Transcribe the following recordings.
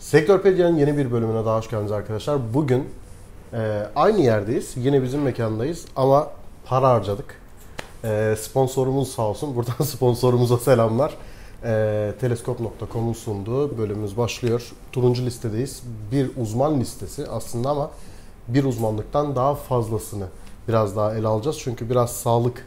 Sektörpedia'nın yeni bir bölümüne daha hoş geldiniz arkadaşlar. Bugün aynı yerdeyiz. Yine bizim mekandayız ama para harcadık. Sponsorumuz sağ olsun. Buradan sponsorumuza selamlar. Teleskop.com'un sunduğu bölümümüz başlıyor. Turuncu listedeyiz. Bir uzman listesi aslında ama bir uzmanlıktan daha fazlasını biraz daha ele alacağız. Çünkü biraz sağlık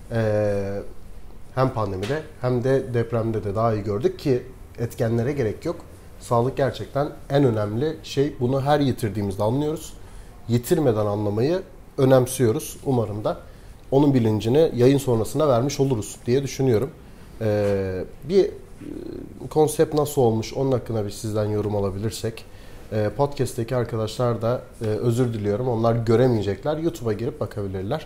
hem pandemide hem de depremde de daha iyi gördük ki etkenlere gerek yok. Sağlık gerçekten en önemli şey. Bunu her yitirdiğimizde anlıyoruz. Yitirmeden anlamayı önemsiyoruz. Umarım da onun bilincini yayın sonrasına vermiş oluruz diye düşünüyorum. Bir konsept nasıl olmuş onun hakkında bir sizden yorum alabilirsek. Podcast'teki arkadaşlar da özür diliyorum. Onlar göremeyecekler. YouTube'a girip bakabilirler.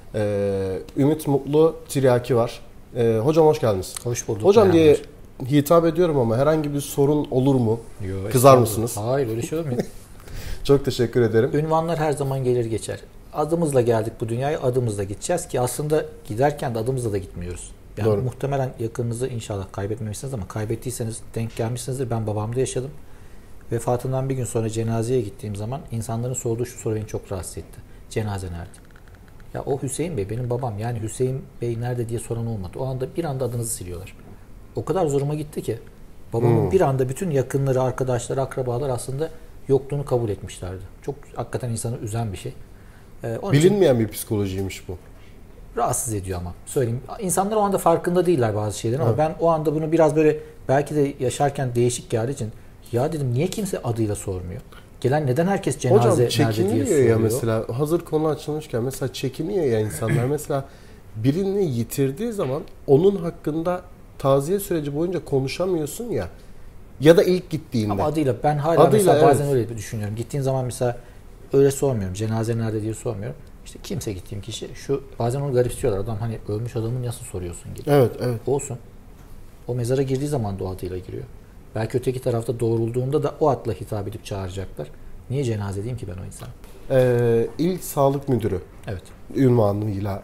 Ümit Mutlu Tiryaki var. Hocam hoş geldiniz. Hoş bulduk. Hocam diye hitap ediyorum ama herhangi bir sorun olur mu? Yo, kızar mısınız? Hayır, öyle şey olmuyor. Çok teşekkür ederim. Ünvanlar her zaman gelir geçer. Adımızla geldik bu dünyaya, adımızla gideceğiz ki aslında giderken de adımızla da gitmiyoruz. Yani Doğru. Muhtemelen yakınınızı inşallah kaybetmemişsiniz ama kaybettiyseniz denk gelmişsinizdir. Ben babamda yaşadım. Vefatından bir gün sonra cenazeye gittiğim zaman insanların sorduğu şu soru beni çok rahatsız etti. Cenaze nerede? Ya o Hüseyin Bey benim babam, yani Hüseyin Bey nerede diye soran olmadı. O anda bir anda adınızı siliyorlar. O kadar zoruma gitti ki babamın bir anda bütün yakınları, arkadaşları, akrabalar aslında yokluğunu kabul etmişlerdi. Çok hakikaten insanı üzen bir şey. Bilinmeyen bir psikolojiymiş bu. Rahatsız ediyor ama söyleyeyim. İnsanlar o anda farkında değiller bazı şeylerin ama ben o anda bunu biraz böyle belki de yaşarken değişik geldiği için ya dedim niye kimse adıyla sormuyor? Gelen neden herkes cenaze Hocam nerede diye çekiniyor soruyor? ya mesela hazır konu açılmışken mesela çekiniyor ya insanlar mesela birini yitirdiği zaman onun hakkında taziye süreci boyunca konuşamıyorsun ya da ilk gittiğinde. Ama adıyla ben hala adıyla, mesela bazen öyle düşünüyorum. Gittiğin zaman mesela öyle sormuyorum. Cenaze nerede diye sormuyorum. İşte kimse gittiğim kişi şu bazen onu garipsiyorlar. Adam hani ölmüş adamı nasıl soruyorsun gibi. Evet. Olsun. O mezara girdiği zaman da o adıyla giriyor. Belki öteki tarafta doğrulduğunda da o adla hitap edip çağıracaklar. Niye cenaze diyeyim ki ben o insana? İl Sağlık Müdürü. Evet. Ünvanıyla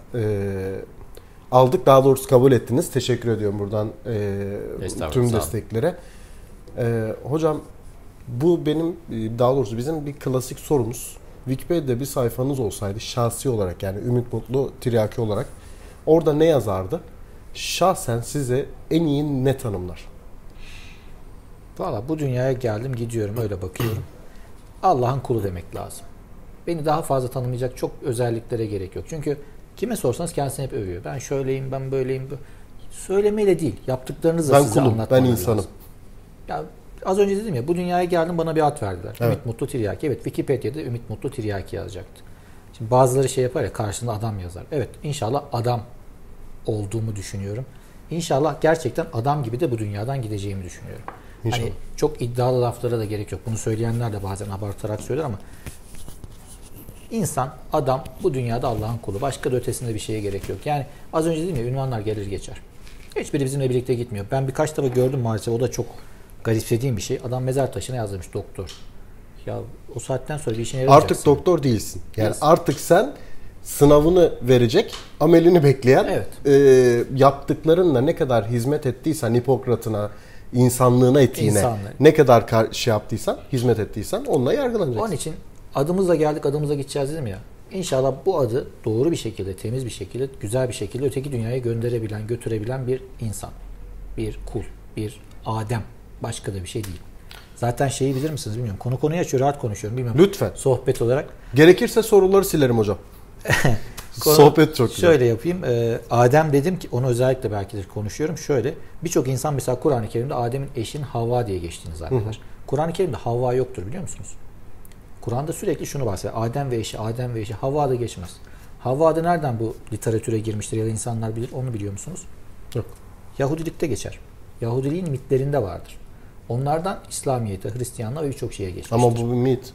aldık. Daha doğrusu kabul ettiniz. Teşekkür ediyorum buradan tüm desteklere. Hocam bu benim daha doğrusu bizim bir klasik sorumuz. Wikipedia'da bir sayfanız olsaydı şahsi olarak yani Ümit Mutlu Tiryaki olarak orada ne yazardı? Şahsen size en iyi ne tanımlar? Valla bu dünyaya geldim gidiyorum öyle bakıyorum. Allah'ın kulu demek lazım. Beni daha fazla tanımayacak çok özelliklere gerek yok. Çünkü kime sorsanız kendisini hep övüyor. Ben şöyleyim, ben böyleyim. Söylemeyle değil, yaptıklarınızla ben size kulum, anlatmanız ben insanım. lazım. Ya az önce dedim ya bu dünyaya geldim bana bir ad verdiler. Evet. Ümit Mutlu Tiryaki. Evet, Wikipedia'da Ümit Mutlu Tiryaki yazacaktı. Şimdi bazıları şey yapar ya karşında adam yazar. Evet, inşallah adam olduğumu düşünüyorum. İnşallah gerçekten adam gibi de bu dünyadan gideceğimi düşünüyorum. İnşallah. Hani çok iddialı laflara da gerek yok. Bunu söyleyenler de bazen abartarak söyler ama insan, adam bu dünyada Allah'ın kulu. Başka da ötesinde bir şeye gerek yok. Yani az önce dedim ya ünvanlar gelir geçer. Hiçbiri bizimle birlikte gitmiyor. Ben birkaç defa gördüm maalesef. O da çok garipsediğim bir şey. Adam mezar taşına yazdırmış doktor. Ya o saatten sonra bir işine yarayacak. Artık doktor değilsin. Yani artık sen sınavını verecek, amelini bekleyen, yaptıklarınla ne kadar hizmet ettiysen Hipokrat'ına, insanlığına, etiğine ne kadar şey yaptıysan, hizmet ettiysen onunla yargılanacaksın. Onun için adımızla geldik, adımızla gideceğiz dedim ya. İnşallah bu adı doğru bir şekilde, temiz bir şekilde, güzel bir şekilde öteki dünyaya gönderebilen, götürebilen bir insan. Bir kul, bir Adem. Başka da bir şey değil. Zaten şeyi bilir misiniz bilmiyorum. Konuyu açıyor, rahat konuşuyorum. Bilmiyorum. Lütfen. Sohbet olarak. Gerekirse soruları silerim hocam. Sohbet çok güzel. Şöyle yapayım. Adem dedim ki onu özellikle belki de konuşuyorum. Şöyle birçok insan mesela Kur'an-ı Kerim'de Adem'in eşinin Havva diye geçtiğini zanneder. Kur'an-ı Kerim'de Havva yoktur biliyor musunuz? Kur'an'da sürekli şunu bahsediyor. Adem ve eşi, Adem ve eşi. Havva da geçmez. Havva da nereden bu literatüre girmiştir ya da insanlar bilir onu biliyor musunuz? Yok. Yahudilikte geçer. Yahudiliğin mitlerinde vardır. Onlardan İslamiyet'e, Hristiyanlığa ve birçok şeye geçmiştir. Ama bu bir mit.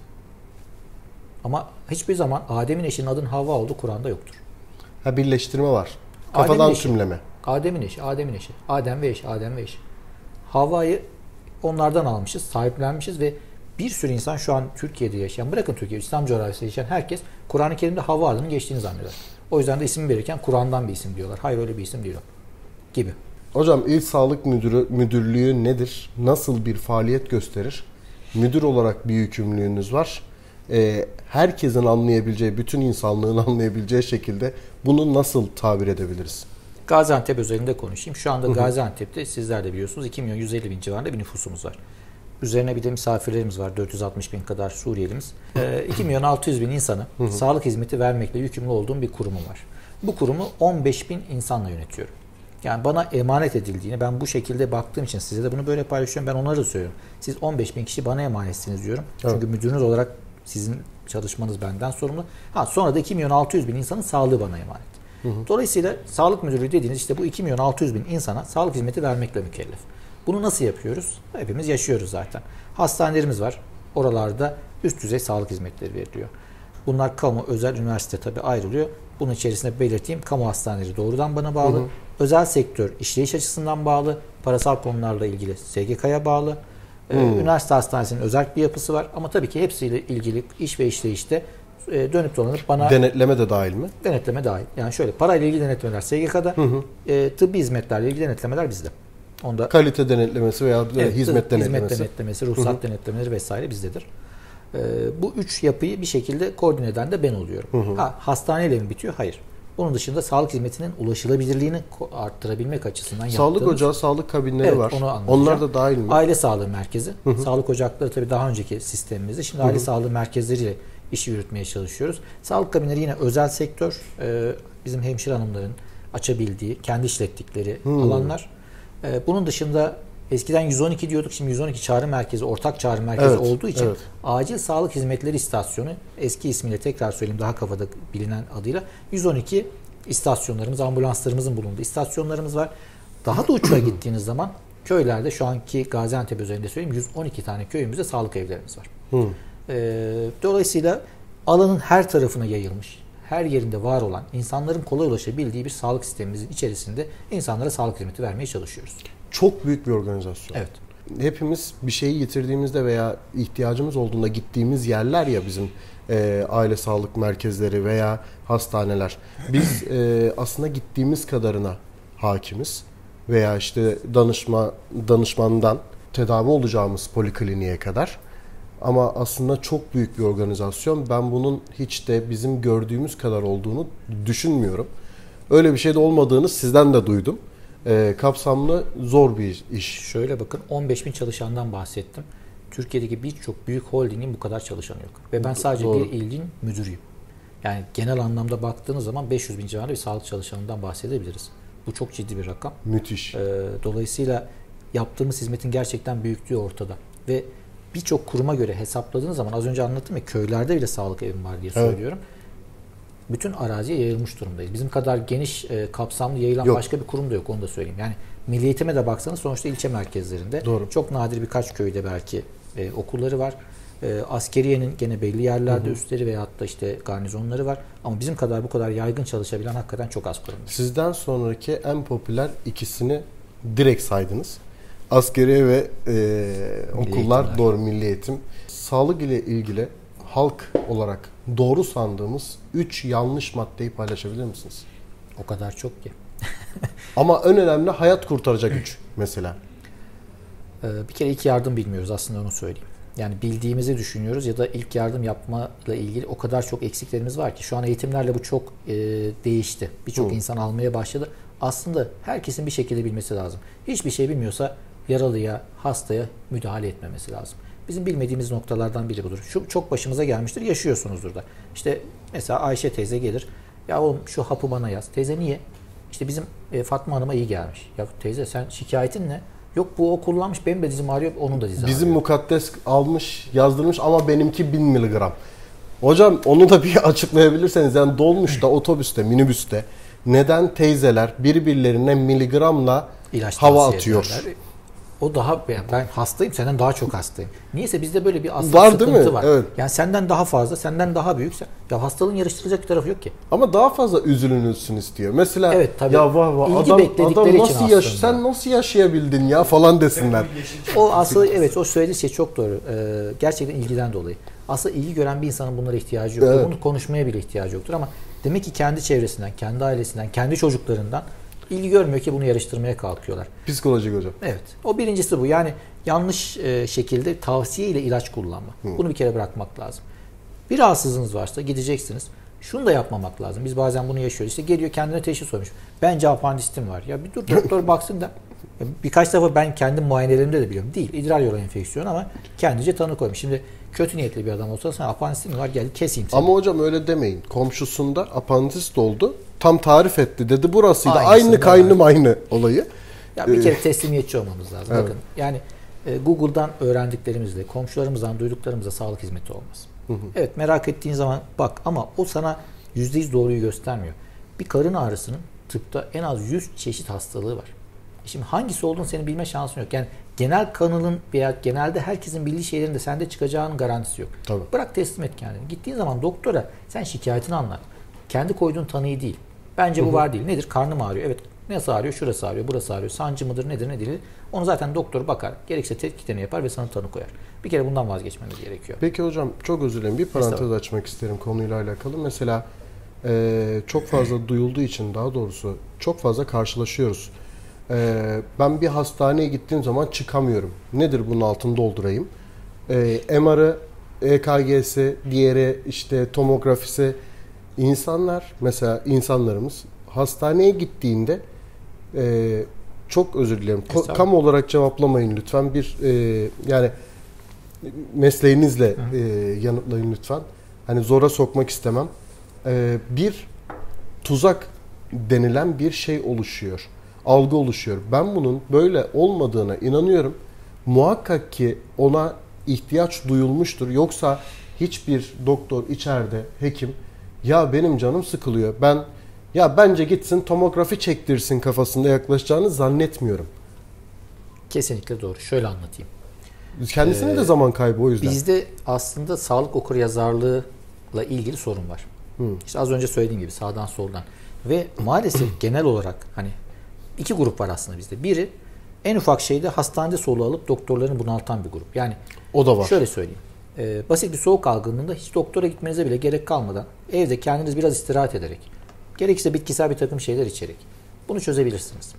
Ama hiçbir zaman Adem'in eşinin adının Havva olduğu Kur'an'da yoktur. Ha birleştirme var. Kafadan tümleme. Adem'in eşi. Adem ve eşi. Havva'yı onlardan almışız, sahiplenmişiz ve bir sürü insan şu an Türkiye'de yaşayan, bırakın Türkiye, İslam coğrafyasında yaşayan herkes Kur'an-ı Kerim'de Havva adının geçtiğini zanneder. O yüzden de isim verirken Kur'an'dan bir isim diyorlar. Hayır öyle bir isim değil o. Gibi. Hocam İl Sağlık Müdürlüğü nedir? Nasıl bir faaliyet gösterir? müdür olarak bir yükümlülüğünüz var. Herkesin anlayabileceği, bütün insanlığın anlayabileceği şekilde bunu nasıl tabir edebiliriz? Gaziantep özelinde konuşayım. Şu anda Gaziantep'te sizler de biliyorsunuz 2.150.000 civarında bir nüfusumuz var. Üzerine bir de misafirlerimiz var. 460.000 kadar Suriyelimiz. 2.600.000 insana sağlık hizmeti vermekle yükümlü olduğum bir kurumum var. Bu kurumu 15.000 insanla yönetiyorum. Yani bana emanet edildiğini, ben bu şekilde baktığım için size de bunu böyle paylaşıyorum. Ben onlara da söylüyorum. Siz 15.000 kişi bana emanetsiniz diyorum. Evet. Çünkü müdürünüz olarak sizin çalışmanız benden sorumlu. Sonra da 2.600.000 insanın sağlığı bana emanet. Dolayısıyla sağlık müdürlüğü dediğiniz işte bu 2.600.000 insana sağlık hizmeti vermekle mükellef. Bunu nasıl yapıyoruz? Hepimiz yaşıyoruz zaten. Hastanelerimiz var. Oralarda üst düzey sağlık hizmetleri veriliyor. Bunlar kamu, özel, üniversite tabii ayrılıyor. Bunun içerisinde belirteyim, kamu hastaneleri doğrudan bana bağlı. Özel sektör işleyiş açısından bağlı. Parasal konularla ilgili SGK'ya bağlı. Üniversite hastanesinin özel bir yapısı var. Ama tabii ki hepsiyle ilgili iş ve işleyişte dönüp dolanıp bana... Denetleme de dahil mi? Denetleme dahil. Yani şöyle, parayla ilgili denetlemeler SGK'da, tıbbi hizmetlerle ilgili denetlemeler bizde. Onda kalite denetlemesi veya hizmet denetlemesi. Hizmet denetlemesi, ruhsat denetlemeleri vesaire bizdedir. Bu üç yapıyı bir şekilde koordine eden de ben oluyorum. Hastaneyle mi bitiyor? Hayır. Bunun dışında sağlık hizmetinin ulaşılabilirliğini arttırabilmek açısından sağlık ocağı, sağlık kabinleri var. Onlar da dahil mi? Aile sağlığı merkezi. Sağlık ocakları tabii daha önceki sistemimizde. Şimdi aile sağlığı merkezleriyle işi yürütmeye çalışıyoruz. Sağlık kabinleri yine özel sektör. Bizim hemşire hanımların açabildiği, kendi işlettikleri alanlar. Bunun dışında eskiden 112 diyorduk. Şimdi 112 çağrı merkezi, ortak çağrı merkezi olduğu için acil sağlık hizmetleri istasyonu, eski ismiyle tekrar söyleyeyim daha kafada bilinen adıyla 112 istasyonlarımız, ambulanslarımızın bulunduğu istasyonlarımız var. Daha da uçuğa gittiğiniz zaman köylerde şu anki Gaziantep özelinde söyleyeyim 112 tane köyümüzde sağlık evlerimiz var. Dolayısıyla alanın her tarafına yayılmış, her yerinde var olan, insanların kolay ulaşabildiği bir sağlık sistemimizin içerisinde insanlara sağlık hizmeti vermeye çalışıyoruz. Çok büyük bir organizasyon. Evet. Hepimiz bir şeyi yitirdiğimizde veya ihtiyacımız olduğunda gittiğimiz yerler ya bizim aile sağlık merkezleri veya hastaneler. Biz aslında gittiğimiz kadarına hakimiz veya işte danışmandan tedavi olacağımız polikliniğe kadar. Ama aslında çok büyük bir organizasyon. Ben bunun hiç de bizim gördüğümüz kadar olduğunu düşünmüyorum. Öyle bir şey de olmadığını sizden de duydum. Kapsamlı, zor bir iş. Şöyle bakın, 15.000 çalışandan bahsettim. Türkiye'deki birçok büyük holdingin bu kadar çalışanı yok. Ve ben sadece bir ilin müdürüyüm. Yani genel anlamda baktığınız zaman 500.000 civarında bir sağlık çalışanından bahsedebiliriz. Bu çok ciddi bir rakam. Müthiş. Dolayısıyla yaptığımız hizmetin gerçekten büyüklüğü ortada. Ve birçok kuruma göre hesapladığınız zaman, az önce anlattım ya, köylerde bile sağlık evim var diye söylüyorum. Bütün araziye yayılmış durumdayız. Bizim kadar geniş, kapsamlı yayılan başka bir kurum da yok, onu da söyleyeyim. Yani Milli Eğitim'e de baksanız sonuçta ilçe merkezlerinde. Doğru. Çok nadir birkaç köyde belki okulları var. Askeriyenin gene belli yerlerde üstleri veyahut da işte garnizonları var. Ama bizim kadar bu kadar yaygın çalışabilen hakikaten çok az kurum. Sizden sonraki en popüler ikisini direkt saydınız. Askeriye ve okullar, doğru, Milli Eğitim. Sağlık ile ilgili halk olarak doğru sandığımız 3 yanlış maddeyi paylaşabilir misiniz? O kadar çok ki. Ama en önemli hayat kurtaracak 3 mesela. Bir kere ilk yardım bilmiyoruz, aslında onu söyleyeyim. Yani bildiğimizi düşünüyoruz ya da ilk yardım yapmayla ilgili o kadar çok eksiklerimiz var ki şu an eğitimlerle bu çok değişti. Birçok insan almaya başladı. Aslında herkesin bir şekilde bilmesi lazım. Hiçbir şey bilmiyorsa yaralıya, hastaya müdahale etmemesi lazım. Bizim bilmediğimiz noktalardan biri budur. Şu çok başımıza gelmiştir, yaşıyorsunuzdur da. İşte mesela Ayşe teyze gelir. Ya oğlum şu hapı bana yaz. Teyze niye? İşte bizim Fatma Hanım'a iyi gelmiş. Ya teyze sen şikayetin ne? Yok bu o kullanmış, benim de dizim ağrıyor, onun da dizi ağrıyor. Bizim mukaddes almış, yazdırmış ama benimki 1000 miligram. Hocam onu da bir açıklayabilirseniz, yani dolmuşta, otobüste, minibüste neden teyzeler birbirlerine miligramla İlaç hava atıyor? Ederler. O daha, ben hastayım, senden daha çok hastayım. Niyeyse bizde böyle bir aslında var, sıkıntı var. Evet. Yani senden daha fazla, senden daha büyük. Ya hastalığın yarıştıracak bir tarafı yok ki. Ama daha fazla üzülünülsün istiyor. Mesela evet, tabii. Ya adam nasıl sen nasıl yaşayabildin ya falan desinler. O aslında evet, o söylediği şey çok doğru. Gerçekten ilgiden dolayı. Aslında ilgi gören bir insanın bunlara ihtiyacı yoktur. Evet. Bunu konuşmaya bile ihtiyacı yoktur ama demek ki kendi çevresinden, kendi ailesinden, kendi çocuklarından İlgi görmüyor ki bunu yarıştırmaya kalkıyorlar. Psikolojik hocam. Evet. O birincisi bu. Yani yanlış şekilde tavsiye ile ilaç kullanma. Bunu bir kere bırakmak lazım. Bir rahatsızlığınız varsa gideceksiniz. Şunu da yapmamak lazım. Biz bazen bunu yaşıyoruz. İşte geliyor kendine teşhis sormuş. Bence apandistim var. Ya bir dur doktor baksın da. Birkaç defa ben kendi muayenelerimde de biliyorum. Değil. İdrar yolu enfeksiyonu ama kendince tanı koymuş. Şimdi kötü niyetli bir adam olsa sana apandistim var gel keseyim seni. Ama hocam öyle demeyin. Komşusunda apandist oldu. Tam tarif etti. Dedi burasıydı. Aynısını Aynı kaynım aynı olayı. Ya bir kere teslimiyetçi olmamız lazım. Evet. Bakın yani Google'dan öğrendiklerimizle, komşularımızdan duyduklarımızla sağlık hizmeti olmaz. Evet merak ettiğin zaman bak ama o sana %100 doğruyu göstermiyor. Bir karın ağrısının tıpta en az 100 çeşit hastalığı var. Şimdi hangisi olduğunu senin bilme şansın yok. Yani genel kanının veya genelde herkesin bildiği şeylerin de sende çıkacağının garantisi yok. Tabii. Bırak teslim et kendini. Gittiğin zaman doktora sen şikayetini anlat. Kendi koyduğun tanıyı değil. Bence bu var değil. Nedir? Karnım ağrıyor. Evet. Nasıl ağrıyor? Şurası ağrıyor. Burası ağrıyor. Sancı mıdır? Nedir? Ne değil? Onu zaten doktor bakar. Gerekirse tetkiklerini yapar ve sana tanı koyar. Bir kere bundan vazgeçmemiz gerekiyor. Peki hocam çok özür dilerim. Bir parantez açmak isterim konuyla alakalı. Mesela çok fazla duyulduğu için daha doğrusu çok fazla karşılaşıyoruz. Ben bir hastaneye gittiğim zaman çıkamıyorum. Nedir bunun altını doldurayım? MR'ı, EKG'si, diğeri işte tomografisi. İnsanlar mesela insanlarımız hastaneye gittiğinde çok özür dilerim. Kamu olarak cevaplamayın lütfen. Bir yani mesleğinizle yanıtlayın lütfen. Hani zora sokmak istemem. Bir tuzak denilen bir şey oluşuyor. Algı oluşuyor. Ben bunun böyle olmadığına inanıyorum. Muhakkak ki ona ihtiyaç duyulmuştur. Yoksa hiçbir doktor içeride, hekim ya benim canım sıkılıyor. Bence gitsin tomografi çektirsin kafasında yaklaşacağını zannetmiyorum. Kesinlikle doğru. Şöyle anlatayım. Kendisine de zaman kaybı o yüzden. Bizde aslında sağlık okuryazarlığıyla ilgili sorun var. İşte az önce söylediğim gibi sağdan soldan. Ve maalesef genel olarak hani iki grup var aslında bizde. Biri en ufak şeyde hastanede soluğu alıp doktorlarını bunaltan bir grup. Yani o da var. Şöyle söyleyeyim. Basit bir soğuk algınlığında hiç doktora gitmenize bile gerek kalmadan evde kendiniz biraz istirahat ederek, gerekirse bitkisel bir takım şeyler içerek bunu çözebilirsiniz.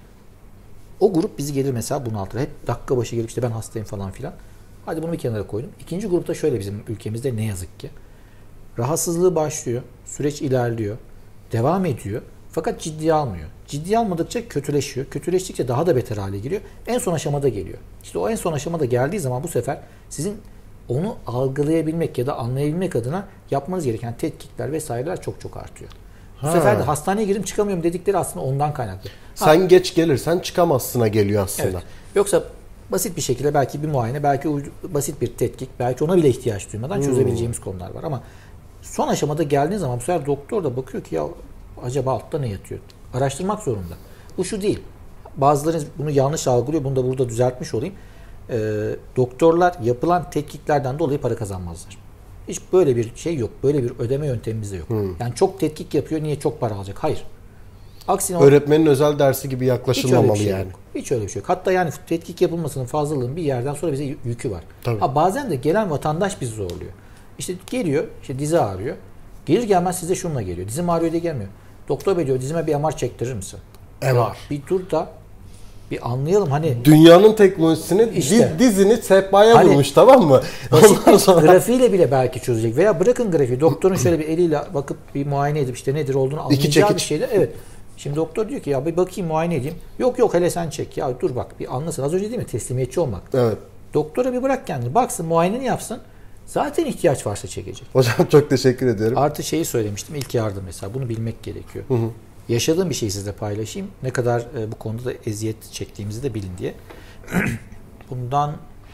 O grup bizi gelir mesela bunaltır. Hep dakika başı gelip işte ben hastayım falan filan. Hadi bunu bir kenara koydum. İkinci grupta şöyle bizim ülkemizde ne yazık ki. Rahatsızlığı başlıyor. Süreç ilerliyor. Devam ediyor. Fakat ciddiye almıyor. Ciddiye almadıkça kötüleşiyor. Kötüleştikçe daha da beter hale geliyor. En son aşamada geliyor. İşte o en son aşamada geldiği zaman bu sefer sizin onu algılayabilmek ya da anlayabilmek adına yapmanız gereken tetkikler vesaireler çok çok artıyor. Bu sefer de hastaneye girdim çıkamıyorum dedikleri aslında ondan kaynaklı. Sen geç gelirsen çıkamazsına geliyor aslında. Evet. Yoksa basit bir şekilde belki bir muayene, belki basit bir tetkik, belki ona bile ihtiyaç duymadan çözebileceğimiz konular var. Ama son aşamada geldiğiniz zaman bu sefer doktor da bakıyor ki ya acaba altta ne yatıyor? Araştırmak zorunda. Bu şu değil. Bazılarınız bunu yanlış algılıyor. Bunu da burada düzeltmiş olayım. Doktorlar yapılan tetkiklerden dolayı para kazanmazlar. Hiç böyle bir şey yok. Böyle bir ödeme yöntemimiz de yok. Yani çok tetkik yapıyor. Niye çok para alacak? Hayır. Aksine öğretmenin özel dersi gibi yaklaşılmamalı şey yani. Yok. Hiç öyle bir şey yok. Hatta yani tetkik yapılmasının fazlalığının bir yerden sonra bize yükü var. Tabii. Bazen de gelen vatandaş bizi zorluyor. İşte geliyor, işte dizi ağrıyor. Gelir gelmez size şununla geliyor. Dizim ağrıyor diye gelmiyor. Doktor bey diyor dizime bir MR çektirir misin? MR. Bir dur da bir anlayalım hani. Dünyanın teknolojisini İşte. Dizini sehpaya Hani vurmuş tamam mı? Ondan sonra grafiğiyle bile belki çözecek. Veya bırakın grafiği. Doktorun şöyle bir eliyle bakıp bir muayene edip işte nedir olduğunu anlayacağı bir şeyler. Evet. Şimdi doktor diyor ki ya bir bakayım muayene edeyim. Yok hele sen çek. Ya dur bak bir anlasın. Az önce değil mi? Teslimiyetçi olmak. Evet. Doktora bir bırak kendini. Baksın muayeneni yapsın. Zaten ihtiyaç varsa çekecek. Hocam çok teşekkür ediyorum. Artı şeyi söylemiştim. İlk yardım mesela. Bunu bilmek gerekiyor. Yaşadığım bir şeyi sizle paylaşayım. Ne kadar bu konuda da eziyet çektiğimizi de bilin diye. Bundan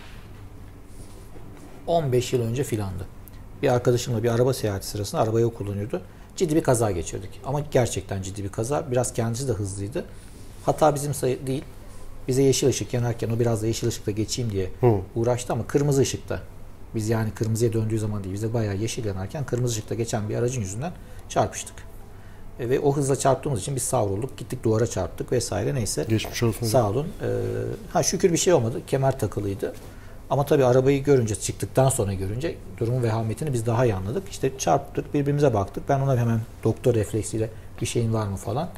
15 yıl önce filandı. Bir arkadaşımla bir araba seyahati sırasında arabayı o kullanıyordu. Ciddi bir kaza geçirdik. Ama gerçekten ciddi bir kaza. Biraz kendisi de hızlıydı. Hata bizim değil. Bize yeşil ışık yanarken o biraz da yeşil ışıkta geçeyim diye uğraştı ama kırmızı ışıkta. Biz yani kırmızıya döndüğü zaman değil. Bize bayağı yeşil yanarken kırmızı ışıkta geçen bir aracın yüzünden çarpıştık. Ve o hızla çarptığımız için biz savrulduk. Gittik duvara çarptık vesaire neyse. Geçmiş olsun. Sağ olun. Şükür bir şey olmadı. Kemer takılıydı. Ama tabii arabayı görünce, çıktıktan sonra görünce durumun vehametini biz daha iyi anladık. İşte çarptık, birbirimize baktık. Ben ona hemen doktor refleksiyle bir şeyin var mı falan.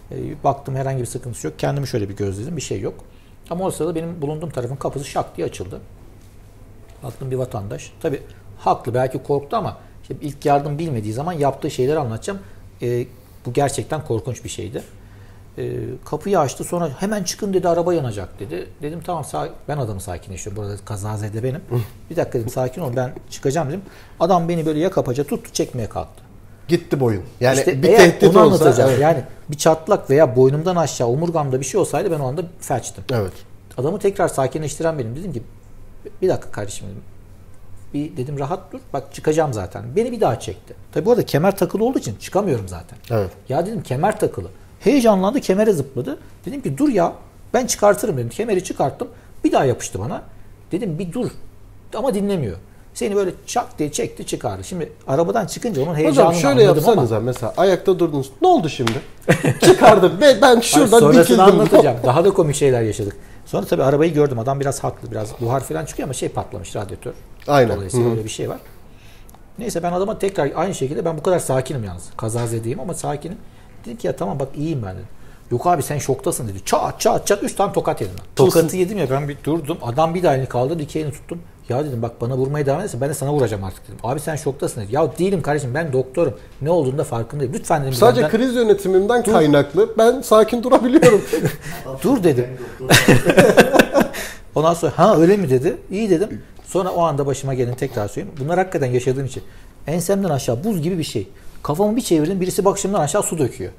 Baktım herhangi bir sıkıntısı yok. Kendimi şöyle bir gözledim. Bir şey yok. Ama o sırada benim bulunduğum tarafın kapısı şak diye açıldı. Baktım bir vatandaş. Tabii haklı, belki korktu ama işte ilk yardım bilmediği zaman yaptığı şeyleri anlatacağım. Bu gerçekten korkunç bir şeydi. Kapıyı açtı, sonra hemen çıkın dedi, araba yanacak dedi. Dedim tamam, ben adamı sakinleştiriyorum. Burada kazazede benim. Bir dakika dedim, sakin ol, ben çıkacağım dedim. Adam beni böyle yaka paça tuttu, çekmeye kalktı. Gitti boyun. Yani İşte bir tehdit onu olsa. anlatacağım. Evet. Yani bir çatlak veya boynumdan aşağı omurgamda bir şey olsaydı ben o anda felçtim. Evet. Adamı tekrar sakinleştiren benim. Dedim ki bir dakika kardeşim dedim. Bir dedim rahat dur. Bak çıkacağım zaten. Beni bir daha çekti. Tabii bu arada kemer takılı olduğu için çıkamıyorum zaten. Evet. Ya dedim kemer takılı. Heyecanlandı, kemere zıpladı. Dedim ki dur ya, ben çıkartırım dedim. Kemeri çıkarttım. Bir daha yapıştı bana. Dedim bir dur. Ama dinlemiyor. Seni böyle çak diye çekti, çıkardı. Şimdi arabadan çıkınca onun heyecanını anladım. Hocam şöyle yapsanıza ama. Mesela ayakta durdunuz. Ne oldu şimdi? Çıkardım. Ben şuradan sonrasını dikildim. anlatacağım. Daha da komik şeyler yaşadık. Sonra tabii arabayı gördüm. Adam biraz haklı. Biraz buhar falan çıkıyor ama patlamış, radyatör. Aynen. Dolayısıyla öyle bir şey var. Neyse ben adama tekrar aynı şekilde, ben bu kadar sakinim yalnız. Kazazedeyim ama sakinim. Dedim ki ya tamam bak iyiyim ben dedim. Yok abi sen şoktasın dedi. Çat çat çat 3 tane tokat yedim. Tokatı yedim ya, ben bir durdum. Adam bir daha elini kaldırdı, iki elini tuttum. Ya dedim bak bana vurmaya devam edersen ben de sana vuracağım artık dedim. Abi sen şoktasın dedi. Ya değilim kardeşim, ben doktorum. Ne olduğunu da farkındayım. Lütfen dedim. Sadece kriz yönetimimden kaynaklı. Ben sakin durabiliyorum. Dur dedim. Ondan sonra ha öyle mi dedi. İyi dedim. Sonra o anda başıma geleni tekrar söyleyeyim. Bunlar hakikaten yaşadığım için. Ensemden aşağı buz gibi bir şey. Kafamı bir çevirdim, birisi başımdan aşağı su döküyor.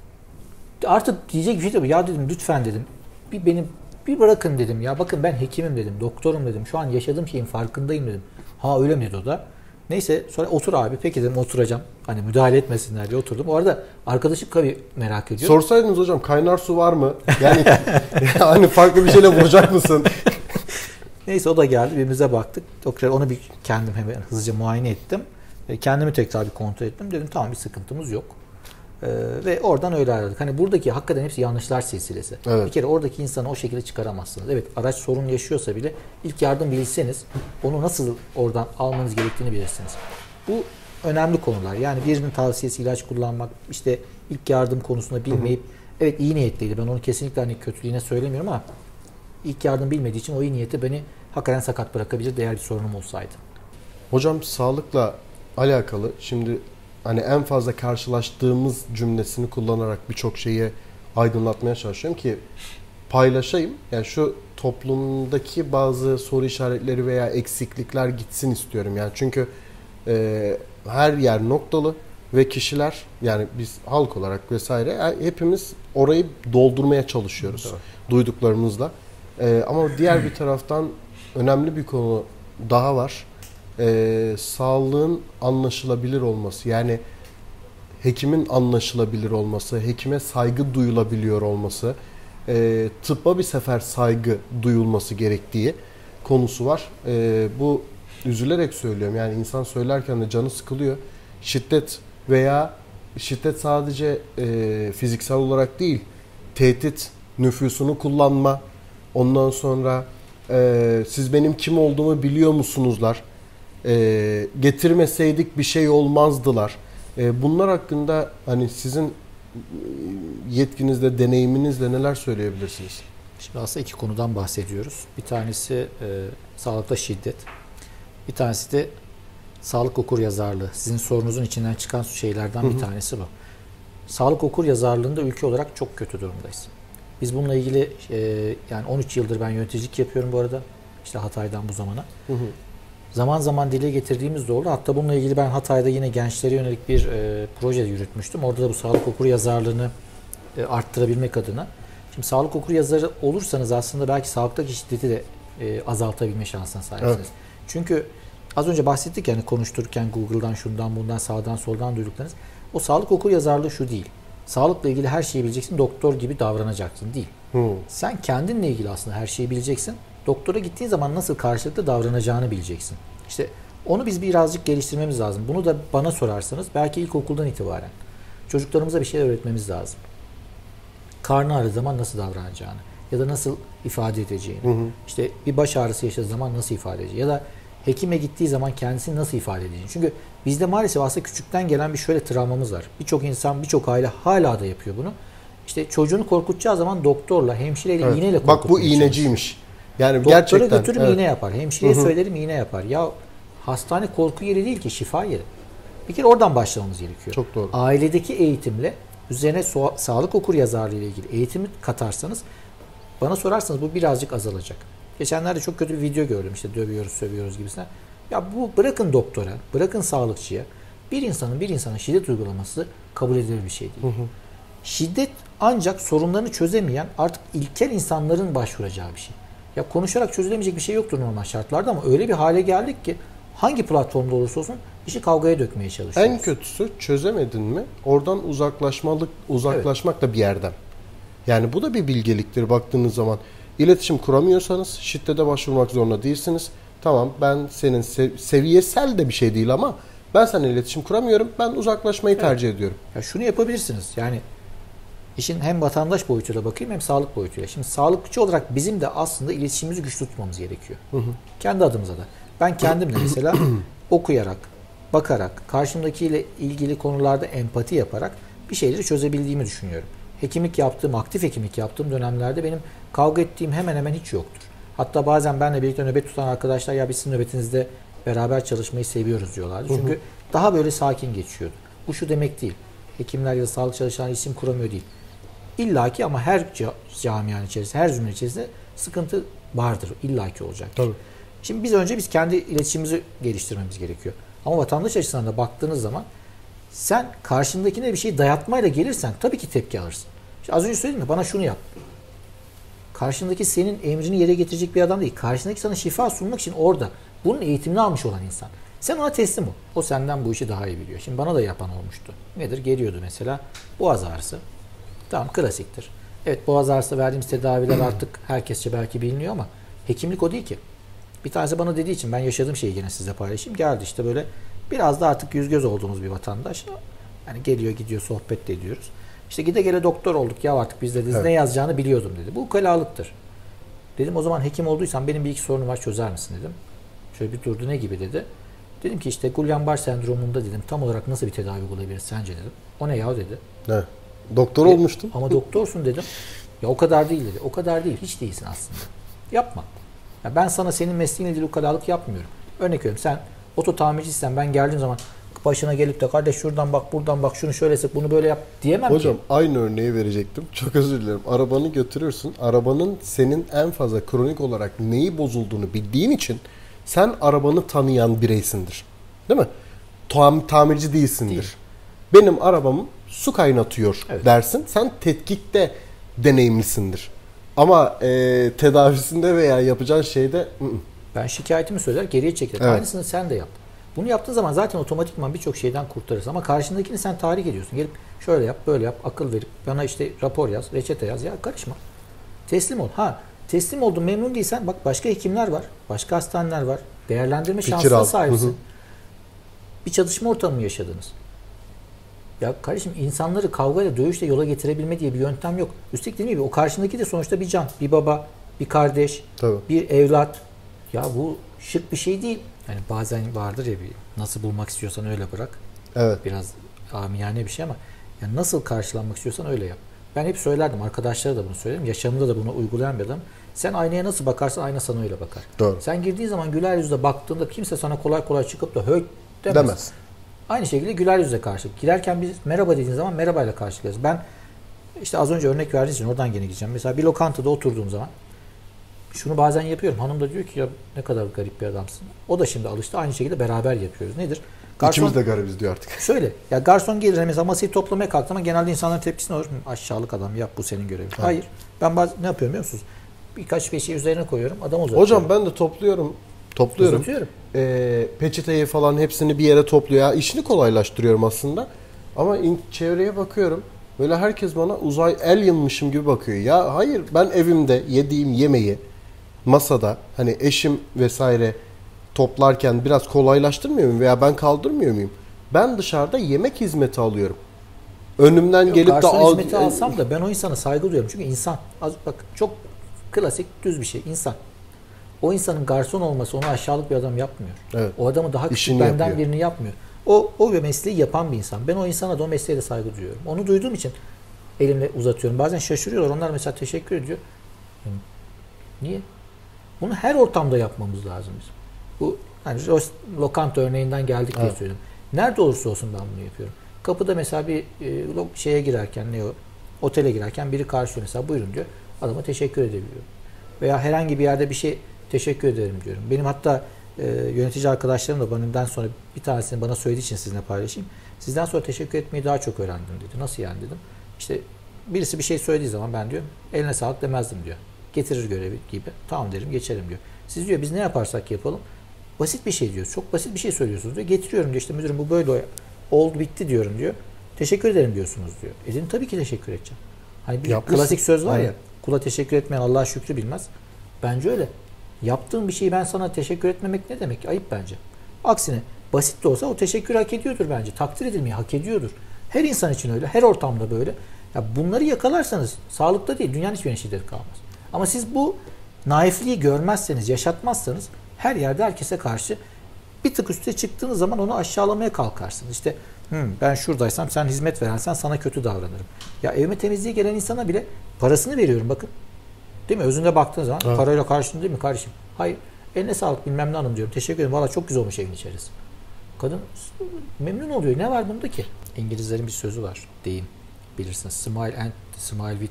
Artık diyecek bir şey de ya dedim, lütfen dedim. Bir bırakın dedim ya. Bakın ben hekimim dedim, doktorum dedim. Şu an yaşadığım şeyin farkındayım dedim. Ha öyle mi dedi o da. Neyse sonra otur abi. Peki dedim, oturacağım. Hani müdahale etmesinler diye oturdum. O arada arkadaşım tabii merak ediyor. Sorsaydınız hocam kaynar su var mı? Yani hani farklı bir şeyle vuracak mısın? Neyse o da geldi. Birbirimize baktık. Tekrar onu bir kendim hemen hızlıca muayene ettim. Kendimi tekrar bir kontrol ettim. Dedim tamam bir sıkıntımız yok. Ve oradan öyle ayrıldık. Hani buradaki hakikaten hepsi yanlışlar silsilesi. Evet. Bir kere oradaki insanı o şekilde çıkaramazsınız. Evet, araç sorun yaşıyorsa bile ilk yardım bilseniz onu nasıl oradan almanız gerektiğini bilirsiniz. Bu önemli konular. Yani birinin tavsiyesi ilaç kullanmak, işte ilk yardım konusunda bilmeyip, evet iyi niyetliydi. Ben onu kesinlikle hani kötülüğüne söylemiyorum ama ilk yardım bilmediği için o iyi niyeti beni hakikaten sakat bırakabilir, değerli bir sorunum olsaydı. Hocam sağlıkla alakalı şimdi hani en fazla karşılaştığımız cümlesini kullanarak birçok şeyi aydınlatmaya çalışıyorum ki paylaşayım. Yani şu toplumdaki bazı soru işaretleri veya eksiklikler gitsin istiyorum. Yani çünkü her yer noktalı ve kişiler, yani biz halk olarak vesaire hepimiz orayı doldurmaya çalışıyoruz. Evet. Duyduklarımızla. Ama diğer bir taraftan önemli bir konu daha var. Sağlığın anlaşılabilir olması, yani hekimin anlaşılabilir olması, hekime saygı duyulabiliyor olması, tıbba bir sefer saygı duyulması gerektiği konusu var. Bu üzülerek söylüyorum, yani insan söylerken de canı sıkılıyor. Şiddet veya şiddet sadece fiziksel olarak değil, tehdit, nüfusunu kullanma, ondan sonra siz benim kim olduğumu biliyor musunuzlar? Getirmeseydik bir şey olmazdılar. Bunlar hakkında hani sizin yetkinizle, deneyiminizle neler söyleyebilirsiniz? Şimdi aslında iki konudan bahsediyoruz. Bir tanesi sağlıkta şiddet. Bir tanesi de sağlık okuryazarlığı. Sizin sorunuzun içinden çıkan şeylerden bir tanesi bu. Sağlık okuryazarlığında ülke olarak çok kötü durumdayız. Biz bununla ilgili yani 13 yıldır ben yöneticilik yapıyorum bu arada. İşte Hatay'dan bu zamana. Zaman zaman dile getirdiğimiz de oldu. Hatta bununla ilgili ben Hatay'da yine gençlere yönelik bir proje yürütmüştüm. Orada da bu sağlık okuryazarlığını arttırabilmek adına. Şimdi sağlık okuryazarı olursanız aslında belki sağlıktaki şiddeti de azaltabilme şansına sahipsiniz. Evet. Çünkü az önce bahsettik yani konuştururken Google'dan, şundan, bundan, sağdan, soldan duyduklarınız. O sağlık okuryazarlığı şu değil. Sağlıkla ilgili her şeyi bileceksin, doktor gibi davranacaksın değil. Sen kendinle ilgili aslında her şeyi bileceksin. Doktora gittiğin zaman nasıl karşılıklı davranacağını bileceksin. İşte onu biz birazcık geliştirmemiz lazım. Bunu da bana sorarsanız belki ilkokuldan itibaren çocuklarımıza bir şey öğretmemiz lazım. Karnı ağrıdığı zaman nasıl davranacağını ya da nasıl ifade edeceğini. İşte bir baş ağrısı yaşadığı zaman nasıl ifade edeceğini ya da hekime gittiği zaman kendisini nasıl ifade edeceğini. Çünkü bizde maalesef aslında küçükten gelen bir şöyle travmamız var. Birçok insan, birçok aile hala da yapıyor bunu. İşte çocuğunu korkutacağı zaman doktorla, hemşireyle, Evet. iğneyle Bak bu korkutmaya çalışır. iğneciymiş. Yani Doktora gerçekten. götürür Evet. iğne yapar. Hemşireye söylerim iğne yapar. Ya hastane korku yeri değil ki, şifa yeri. Bir kere oradan başlamamız gerekiyor. Çok doğru. Ailedeki eğitimle üzerine sağlık okuryazarlığı ile ilgili eğitimi katarsanız, bana sorarsanız bu birazcık azalacak. Geçenlerde çok kötü bir video gördüm, işte dövüyoruz, sövüyoruz gibisinden. Ya bu, bırakın doktora, bırakın sağlıkçıya, bir insana şiddet uygulaması kabul edilir bir şey değil. Şiddet ancak sorunlarını çözemeyen artık ilkel insanların başvuracağı bir şey. Ya konuşarak çözülemeyecek bir şey yoktur normal şartlarda, ama öyle bir hale geldik ki hangi platformda olursa olsun işi kavgaya dökmeye çalışıyoruz. En kötüsü, çözemedin mi oradan uzaklaşmak da bir yerden. Yani bu da bir bilgeliktir baktığınız zaman. İletişim kuramıyorsanız şiddete başvurmak zorunda değilsiniz. Tamam, ben senin seviyesel de bir şey değil ama ben seninle iletişim kuramıyorum. Ben uzaklaşmayı tercih ediyorum. Ya şunu yapabilirsiniz. Yani işin hem vatandaş boyutuyla bakayım hem sağlık boyutuyla. Şimdi sağlıkçı olarak bizim de aslında iletişimimizi güçlü tutmamız gerekiyor. Kendi adımıza da. Ben kendim de mesela okuyarak, bakarak, karşımdakiyle ilgili konularda empati yaparak bir şeyleri çözebildiğimi düşünüyorum. Aktif hekimlik yaptığım dönemlerde benim kavga ettiğim hemen hemen hiç yoktur. Hatta bazen benle birlikte nöbet tutan arkadaşlar, ya biz sizin nöbetinizde beraber çalışmayı seviyoruz diyorlardı. Çünkü daha böyle sakin geçiyordu. Bu şu demek değil. Hekimler ya da sağlık çalışanları iletişim kuramıyor değil. İllaki, ama her camianın içerisinde, her zümre içerisinde sıkıntı vardır. İllaki olacak. Tabii. Şimdi biz kendi iletişimimizi geliştirmemiz gerekiyor. Ama vatandaş açısından da baktığınız zaman sen karşındakine bir şeyi dayatmayla gelirsen tabii ki tepki alırsın. İşte az önce söyledim ya, bana şunu yap. Karşındaki senin emrini yere getirecek bir adam değil. Karşındaki sana şifa sunmak için orada. Bunun eğitimini almış olan insan. Sen ona teslim ol. O senden bu işi daha iyi biliyor. Şimdi bana da yapan olmuştu. Nedir? Geliyordu mesela boğaz ağrısı. Tamam, klasiktir. Evet, boğaz ağrısı verdiğimiz tedaviler artık herkesçe belki biliniyor ama hekimlik o değil ki. Bir tanesi bana dediği için ben yaşadığım şeyi yine size paylaşayım. Geldi işte böyle biraz da artık yüz göz olduğumuz bir vatandaş. Yani geliyor gidiyor, sohbet de ediyoruz. İşte gide gele doktor olduk ya artık biz dedi. Ne yazacağını biliyordum dedi. Bu ukalalıktır. Dedim o zaman hekim olduysan benim bir iki sorunum var, çözer misin dedim. Şöyle bir durdu, ne gibi dedi. Dedim ki işte Guillain-Barré sendromunda dedim tam olarak nasıl bir tedavi uygulayabiliriz sence dedim. O ne ya dedi. Ne? Doktor olmuştum. Ama doktorsun dedim. Ya o kadar değil dedi. O kadar değil. Hiç değilsin aslında. Yapma. Ya ben sana senin mesleğinle ilgili ukalalık yapmıyorum. Örnek veriyorum, sen oto tamirciysen ben geldiğim zaman başına gelip de kardeş şuradan bak buradan bak şunu şöyle sık bunu böyle yap diyemem Hocam ki. aynı örneği verecektim. Çok özür dilerim. Arabanı götürürsün. Arabanın senin en fazla kronik olarak neyi bozulduğunu bildiğin için sen arabanı tanıyan bireysindir. Değil mi? Tamirci değilsindir. Değil. Benim arabam su kaynatıyor Evet. dersin. Sen tetkikte deneyimlisindir. Ama tedavisinde veya yapacağın şeyde Ben şikayetimi söyler geriye çekerim. Evet. Aynısını sen de yap. Bunu yaptığın zaman zaten otomatikman birçok şeyden kurtarırsın. Ama karşındakini sen tahrik ediyorsun. Gelip şöyle yap, böyle yap, akıl verip bana işte rapor yaz, reçete yaz. Ya karışma. Teslim ol. Teslim oldun, memnun değilsen bak başka hekimler var, başka hastaneler var. Değerlendirme şansına sahipsin. Bir çalışma ortamı mı yaşadınız? Ya kardeşim, insanları kavgayla, dövüşle yola getirebilme diye bir yöntem yok. Üstelik dediğim gibi o karşındaki de sonuçta bir can, bir baba, bir kardeş, tabii. bir evlat. Ya bu şık bir şey değil. Yani bazen vardır ya, bir nasıl bulmak istiyorsan öyle bırak. Evet. Biraz amiyane bir şey ama yani nasıl karşılanmak istiyorsan öyle yap. Ben hep söylerdim, arkadaşlara da bunu söyledim. Yaşamımda da bunu uygulayan bir adam. Sen aynaya nasıl bakarsan ayna sana öyle bakar. Doğru. Sen girdiğin zaman güler yüzle baktığında kimse sana kolay kolay çıkıp da höt Demez. Aynı şekilde güler yüzle karşı. Girerken biz merhaba dediğin zaman merhabayla karşılarız. Ben işte az önce örnek verdiğim için oradan gene gideceğim. Mesela bir lokantada oturduğum zaman şunu bazen yapıyorum. Hanım da diyor ki ya ne kadar garip bir adamsın. O da şimdi alıştı. Aynı şekilde beraber yapıyoruz. Nedir? Garson, İkimiz de garibiz diyor artık. Şöyle. Ya garson gelir mesela masayı toplamaya kalktı ama genelde insanların tepkisi ne olur? Aşağılık adam, yap bu senin görevin. Evet. Hayır. Ben bazen ne yapıyorum biliyor musunuz? Birkaç bir şey üzerine koyuyorum. Adam uzatıyorum. Hocam ben de topluyorum. Uzatıyorum. Peçeteyi falan hepsini bir yere topluyor. Ya, işini kolaylaştırıyorum aslında. Ama çevreye bakıyorum. Böyle herkes bana uzay alienmışım gibi bakıyor. Ya hayır, ben evimde yediğim yemeği masada hani eşim vesaire toplarken biraz kolaylaştırmıyor muyum? Veya ben kaldırmıyor muyum? Ben dışarıda yemek hizmeti alıyorum. Önümden Yok, gelip de hizmeti alsam da ben o insana saygı duyuyorum. Çünkü insan. Bak çok klasik düz bir şey. İnsan. O insanın garson olması onu aşağılık bir adam yapmıyor. Evet. O adamı daha küçük İşini benden yapıyor. birini yapmıyor. O mesleği yapan bir insan. Ben o insana da o mesleğe de saygı duyuyorum. Onu duyduğum için elimle uzatıyorum. Bazen şaşırıyorlar. Onlar mesela teşekkür ediyor. Yani niye? Bunu her ortamda yapmamız lazım bizim. Bu hani lokanta örneğinden geldik diye söylüyorum. Nerede olursa olsun ben bunu yapıyorum. Kapıda mesela bir şeye girerken otele girerken biri karşılıyor mesela buyurun diyor. Adama teşekkür edebiliyorum. Veya herhangi bir yerde bir şey teşekkür ederim diyorum. Benim hatta yönetici arkadaşlarım da benden sonra bir tanesini bana söylediği için sizinle paylaşayım. Sizden sonra teşekkür etmeyi daha çok öğrendim dedi. Nasıl yani dedim. İşte birisi bir şey söylediği zaman ben diyor eline sağlık demezdim diyor. Getirir görevi gibi. Tamam derim geçerim diyor. Siz diyor biz ne yaparsak yapalım. Basit bir şey diyor. Çok basit bir şey söylüyorsunuz diyor. Getiriyorum diyor işte müdürüm bu böyle oldu bitti diyorum diyor. Teşekkür ederim diyorsunuz diyor. Dedim tabii ki teşekkür edeceğim. Hani bir klasik söz var ya. Kula teşekkür etmeyen Allah'a şükrü bilmez. Bence öyle. Yaptığım bir şeyi ben sana teşekkür etmemek ne demek? Ayıp bence. Aksine basit de olsa o teşekkür hak ediyordur bence. Takdir edilmeyi hak ediyordur. Her insan için öyle. Her ortamda böyle. Ya bunları yakalarsanız sağlıkta değil dünyanın hiçbir şeyleri kalmaz. Ama siz bu naifliği görmezseniz, yaşatmazsanız her yerde herkese karşı bir tık üstüne çıktığınız zaman onu aşağılamaya kalkarsınız. İşte ben şuradaysam sen hizmet verensen sana kötü davranırım. Ya evime temizliğe gelen insana bile parasını veriyorum bakın. Değil mi? Özünde baktığın zaman parayla karşılığında değil mi kardeşim? Hayır. Eline sağlık bilmem ne hanım diyorum. Teşekkür ederim. Valla çok güzel olmuş evin içerisi. Kadın memnun oluyor. Ne var bunda ki? İngilizlerin bir sözü var. Deyim. Bilirsiniz. Smile and smile with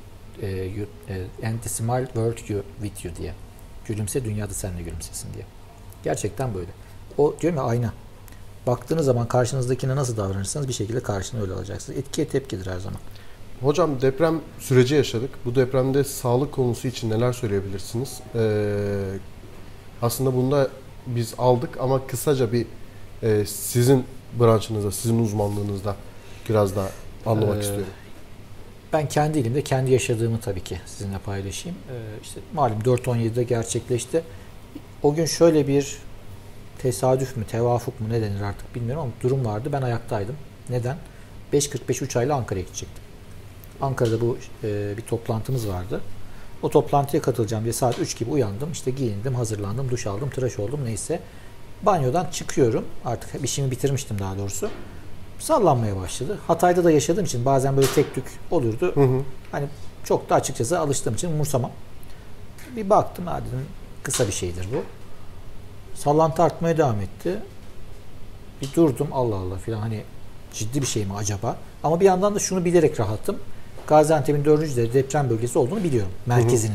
and the smile world you with you diye. Gülümse dünyada seninle gülümsesin diye. Gerçekten böyle. O diyorum ya ayna. Baktığınız zaman karşınızdakine nasıl davranırsanız bir şekilde karşına öyle alacaksınız. Etkiye tepkidir her zaman. Hocam deprem süreci yaşadık. Bu depremde sağlık konusu için neler söyleyebilirsiniz? Aslında bunda biz aldık ama kısaca bir sizin branşınızda, sizin uzmanlığınızda biraz daha anlamak istiyorum. Ben kendi elimde kendi yaşadığımı tabii ki sizinle paylaşayım. İşte malum 4.17'de gerçekleşti. O gün şöyle bir tesadüf mü, tevafuk mu ne denir artık bilmiyorum ama durum vardı. Ben ayaktaydım. Neden? 5.45 uçağıyla Ankara'ya gidecektim. Ankara'da bir toplantımız vardı. O toplantıya katılacağım diye saat 3 gibi uyandım. İşte giyindim, hazırlandım, duş aldım, tıraş oldum neyse. Banyodan çıkıyorum. Artık işimi bitirmiştim daha doğrusu. Sallanmaya başladı. Hatay'da da yaşadığım için bazen böyle tek tük olurdu. Hani çok da açıkçası alıştığım için umursamam. Bir baktım dedim kısa bir şeydir bu. Sallantı artmaya devam etti. Bir durdum Allah Allah filan hani ciddi bir şey mi acaba? Ama bir yandan da şunu bilerek rahatım. Gaziantep'in 4. deprem bölgesi olduğunu biliyorum. Merkezinin.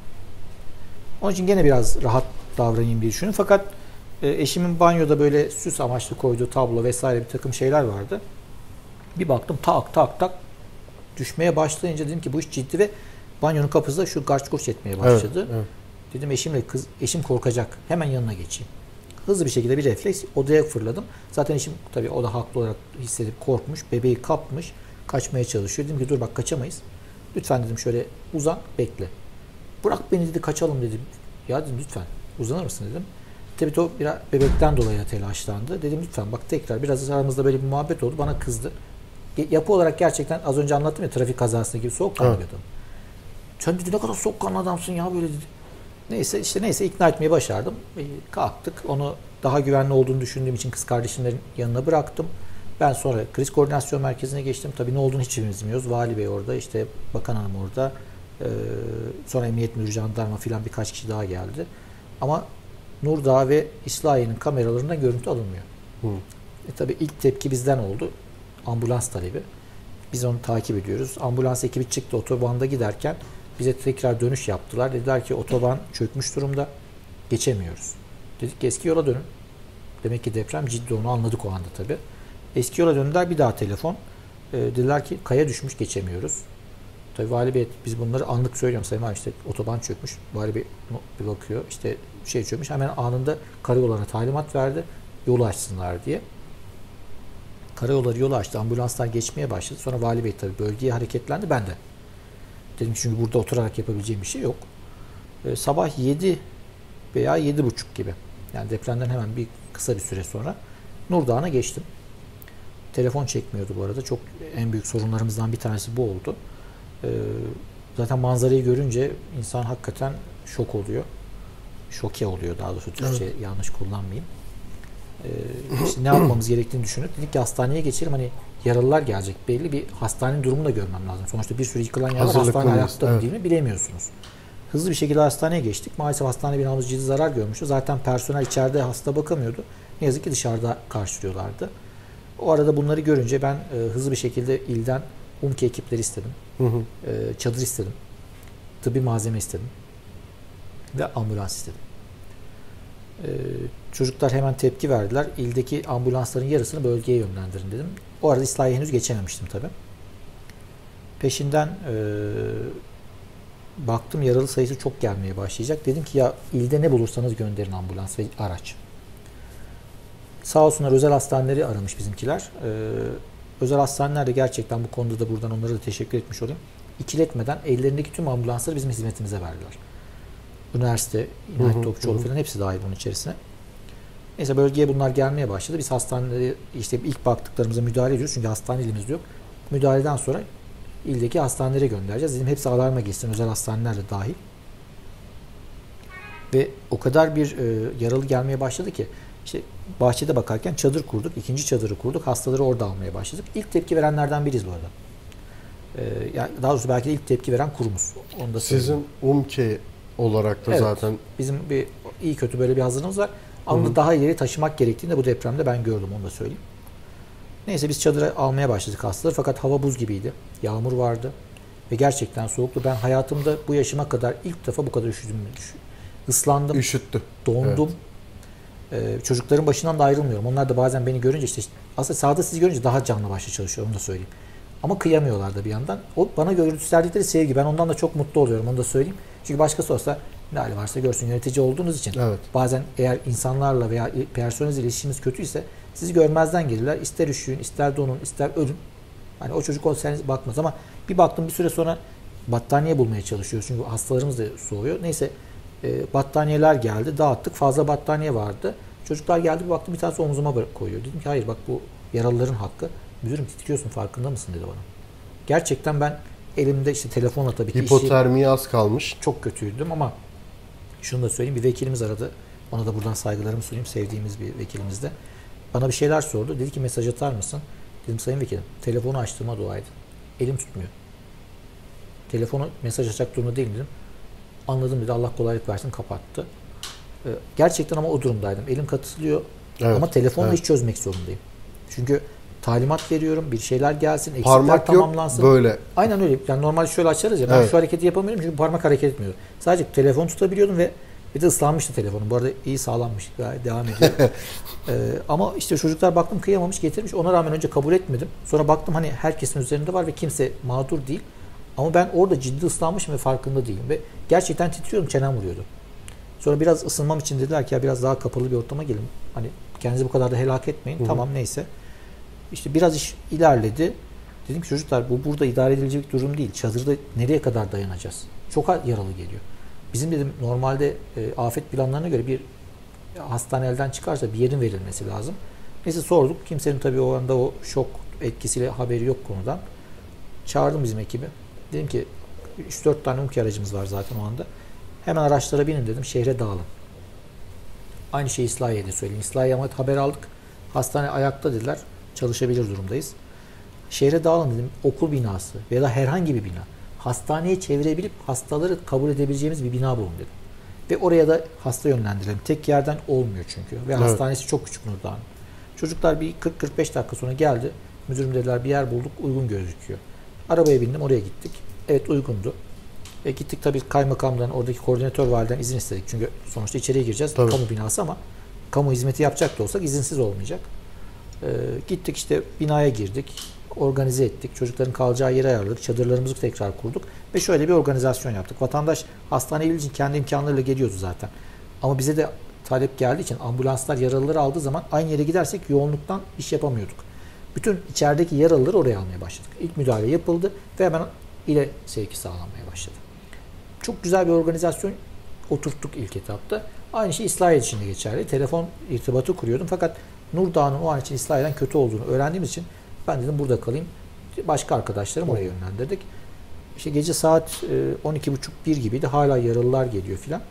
Onun için gene biraz rahat davranayım diye düşünüyorum. Fakat eşimin banyoda böyle süs amaçlı koyduğu tablo vesaire bir takım şeyler vardı. Bir baktım tak tak tak düşmeye başlayınca dedim ki bu iş ciddi ve banyonun kapısı da şu garç gurç etmeye başladı. Evet. Dedim eşim korkacak. Hemen yanına geçeyim. Hızlı bir şekilde bir refleks odaya fırladım. Zaten eşim tabii o da haklı olarak hissedip korkmuş. Bebeği kapmış. Kaçmaya çalışıyor. Dedim ki dur bak kaçamayız. Lütfen dedim şöyle uzan bekle. Bırak beni dedi kaçalım dedim. Ya dedim lütfen uzanır mısın dedim. Tabii o biraz bebekten dolayı telaşlandı. Dedim lütfen bak tekrar biraz aramızda böyle bir muhabbet oldu. Bana kızdı. Yapı olarak gerçekten az önce anlattım ya trafik kazası gibi soğukkanlı bir adam. Sen dedi ne kadar soğukkanlı adamsın ya böyle dedi. Neyse ikna etmeyi başardım. Kalktık. Onu daha güvenli olduğunu düşündüğüm için kız kardeşimlerin yanına bıraktım. Ben sonra kriz koordinasyon merkezine geçtim. Tabii ne olduğunu hiçbirimiz bilmiyoruz. Vali Bey orada, işte Bakan Hanım orada. Sonra Emniyet Müdürü, jandarma filan birkaç kişi daha geldi. Ama Nurdağ ve İslahiye'nin kameralarından görüntü alınmıyor. Tabii ilk tepki bizden oldu. Ambulans talebi. Biz onu takip ediyoruz. Ambulans ekibi çıktı otobanda giderken bize tekrar dönüş yaptılar. Dediler ki otoban çökmüş durumda. Geçemiyoruz. Dedik ki eski yola dönün. Demek ki deprem ciddi, onu anladık o anda tabii. Eski yola döndüler, bir daha telefon. Dediler ki kaya düşmüş, geçemiyoruz. Tabii Vali Bey, biz bunları anlık söylüyorum. Sayın Valim işte otoban çökmüş. Vali Bey bir bakıyor, işte şey çökmüş. Hemen anında karayollarına talimat verdi. Yolu açsınlar diye. Karayolları yolu açtı. Ambulanslar geçmeye başladı. Sonra Vali Bey tabii bölgeye hareketlendi. Ben de. Dedim çünkü burada oturarak yapabileceğim bir şey yok. Sabah 7 veya 7.30 gibi. Yani depremden hemen kısa bir süre sonra Nurdağ'a geçtim. Telefon çekmiyordu bu arada. Çok en büyük sorunlarımızdan bir tanesi bu oldu. Zaten manzarayı görünce insan hakikaten şok oluyor. Şoke oluyor daha doğrusu. Türkçe yanlış kullanmayayım. İşte ne yapmamız gerektiğini düşünüp dedik ki hastaneye geçelim. Hani Yaralılar gelecek. Belli bir hastanenin durumunu da görmem lazım. Sonuçta bir sürü yıkılan yer var. Hazırlıklıyız, Hastane ayakta mı evet. değil mi bilemiyorsunuz. Hızlı bir şekilde hastaneye geçtik. Maalesef hastane binamız ciddi zarar görmüştü. Zaten personel içeride hasta bakamıyordu. Ne yazık ki dışarıda karşılıyorlardı. O arada bunları görünce ben hızlı bir şekilde ilden UMKE ekipleri istedim. Çadır istedim. Tıbbi malzeme istedim. Ve ambulans istedim. Çocuklar hemen tepki verdiler. İldeki ambulansların yarısını bölgeye yönlendirin dedim. O arada İslahiye henüz geçememiştim tabii. Peşinden baktım yaralı sayısı çok gelmeye başlayacak. Dedim ki ya ilde ne bulursanız gönderin ambulans ve araç. Sağ olsunlar özel hastaneleri aramış bizimkiler. Özel hastaneler de gerçekten bu konuda da buradan onlara da teşekkür etmiş olayım. İkiletmeden ellerindeki tüm ambulansları bizim hizmetimize verdiler. Üniversite, İnayet Topçuoğlu falan hepsi dahil bunun içerisine. Neyse bölgeye bunlar gelmeye başladı. Biz hastanelere işte ilk baktıklarımıza müdahale ediyoruz. Çünkü hastane elimizde yok. Müdahaleden sonra ildeki hastanelere göndereceğiz. Dedim hepsi alarma geçsin. Özel hastaneler de dahil. Ve o kadar bir yaralı gelmeye başladı ki işte bahçede bakarken çadır kurduk. İkinci çadırı kurduk. Hastaları orada almaya başladık. İlk tepki verenlerden biriyiz bu arada. Yani daha doğrusu belki de ilk tepki veren kurumuz. Onu da Sizin UMKE olarak da evet, zaten bizim bir iyi kötü böyle bir hazırlığımız var. Ama daha ileri taşımak gerektiğini de bu depremde ben gördüm, onu da söyleyeyim. Neyse biz çadıra almaya başladık hastaları fakat hava buz gibiydi. Yağmur vardı ve gerçekten soğuktu. Ben hayatımda bu yaşıma kadar ilk defa bu kadar üşüdüm. Islandım, üşüttü. dondum. Evet. Çocukların başından da ayrılmıyorum. Onlar da bazen beni görünce işte aslında sahada sizi görünce daha canlı başlı çalışıyor, onu da söyleyeyim. Ama kıyamıyorlar da bir yandan. O bana gösterdikleri sevgi. Ben ondan da çok mutlu oluyorum, onu da söyleyeyim. Çünkü başkası olsa ne hali varsa görsün, yönetici olduğunuz için. Evet. Bazen eğer insanlarla veya personelinizle ilişkiniz kötüyse sizi görmezden gelirler. İster üşüyün, ister donun, ister ölün. Hani o çocuk olsanız bakmaz ama bir baktım bir süre sonra battaniye bulmaya çalışıyoruz. Çünkü hastalarımız da soğuyor. Neyse battaniyeler geldi. Dağıttık. Fazla battaniye vardı. Çocuklar geldi. Bir baktım bir tanesi omzuma koyuyor. Dedim ki hayır bak bu yaralıların hakkı. Müdürüm titriyorsun farkında mısın dedi bana. Gerçekten ben elimde işte telefonla tabii ki hipotermiye az kalmış. Çok kötüydüm ama şunu da söyleyeyim, bir vekilimiz aradı. Ona da buradan saygılarımı sunayım. Sevdiğimiz bir vekilimiz de. Bana bir şeyler sordu. Dedi ki mesaj atar mısın? Dedim sayın vekilim telefonu açtığıma dua edin. Elim tutmuyor. Telefonu mesaj açacak durumda değilim dedim. Anladım dedi, Allah kolaylık versin, kapattı. Gerçekten ama o durumdaydım. Elim katılıyor ama telefonla iş çözmek zorundayım. Çünkü talimat veriyorum, bir şeyler gelsin, eksikler parmak tamamlansın. Yok, böyle. Aynen öyle. Yani normalde şöyle açarız ya, ben şu hareketi yapamıyorum çünkü parmak hareket etmiyor. Sadece telefon tutabiliyordum ve bir de ıslanmıştı telefonum. Bu arada iyi sağlanmış, devam ediyor. Ama işte çocuklar baktım kıyamamış, getirmiş. Ona rağmen önce kabul etmedim. Sonra baktım hani herkesin üzerinde var ve kimse mağdur değil. Ama ben orada ciddi ıslanmışım ve farkında değilim. Ve gerçekten titriyorum, çenem vuruyordu. Sonra biraz ısınmam için dediler ki ya biraz daha kapalı bir ortama gelin. Hani kendinizi bu kadar da helak etmeyin. Tamam neyse. İşte biraz iş ilerledi. Dedim ki çocuklar bu burada idare edilecek durum değil. Çadırda nereye kadar dayanacağız? Çok yaralı geliyor. Bizim dedim normalde afet planlarına göre bir hastane elden çıkarsa bir yerin verilmesi lazım. Neyse sorduk. Kimsenin tabii o anda o şok etkisiyle haberi yok konudan. Çağırdım bizim ekibi. Dedim ki 3-4 tane UMKE aracımız var zaten o anda. Hemen araçlara binin dedim. Şehre dağılın. Aynı şeyi İslahiye'de söyleyeyim. İslahiye'ye haber aldık. Hastane ayakta dediler. Çalışabilir durumdayız. Şehre dağılın dedim. Okul binası veya da herhangi bir bina. Hastaneye çevirebilip hastaları kabul edebileceğimiz bir bina bulun dedim. Ve oraya da hasta yönlendirelim. Tek yerden olmuyor çünkü. Ve hastanesi çok küçük Nurdağ'ın. Çocuklar bir 40-45 dakika sonra geldi. Müdürüm dediler bir yer bulduk, uygun gözüküyor. Arabaya bindim, oraya gittik. Evet uygundu. Gittik tabii kaymakamdan, oradaki koordinatör validen izin istedik. Çünkü sonuçta içeriye gireceğiz. Tabii. Kamu binası ama kamu hizmeti yapacak da olsak izinsiz olmayacak. Gittik işte binaya girdik. Organize ettik. Çocukların kalacağı yeri ayarladık. Çadırlarımızı tekrar kurduk. Ve şöyle bir organizasyon yaptık. Vatandaş hastaneye için kendi imkanlarıyla geliyordu zaten. Ama bize de talep geldiği için ambulanslar yaralıları aldığı zaman aynı yere gidersek yoğunluktan iş yapamıyorduk. Bütün içerideki yaralıları oraya almaya başladık. İlk müdahale yapıldı ve hemen ile sevki sağlanmaya başladı. Çok güzel bir organizasyon oturttuk ilk etapta. Aynı şey İslahiye için de geçerli. Telefon irtibatı kuruyordum fakat Nurdağ'ın o an için İslahiye'den kötü olduğunu öğrendiğimiz için ben dedim burada kalayım. Başka arkadaşlarım oraya yönlendirdik. İşte gece saat 12.30-1 gibiydi. Hala yaralılar geliyor filan.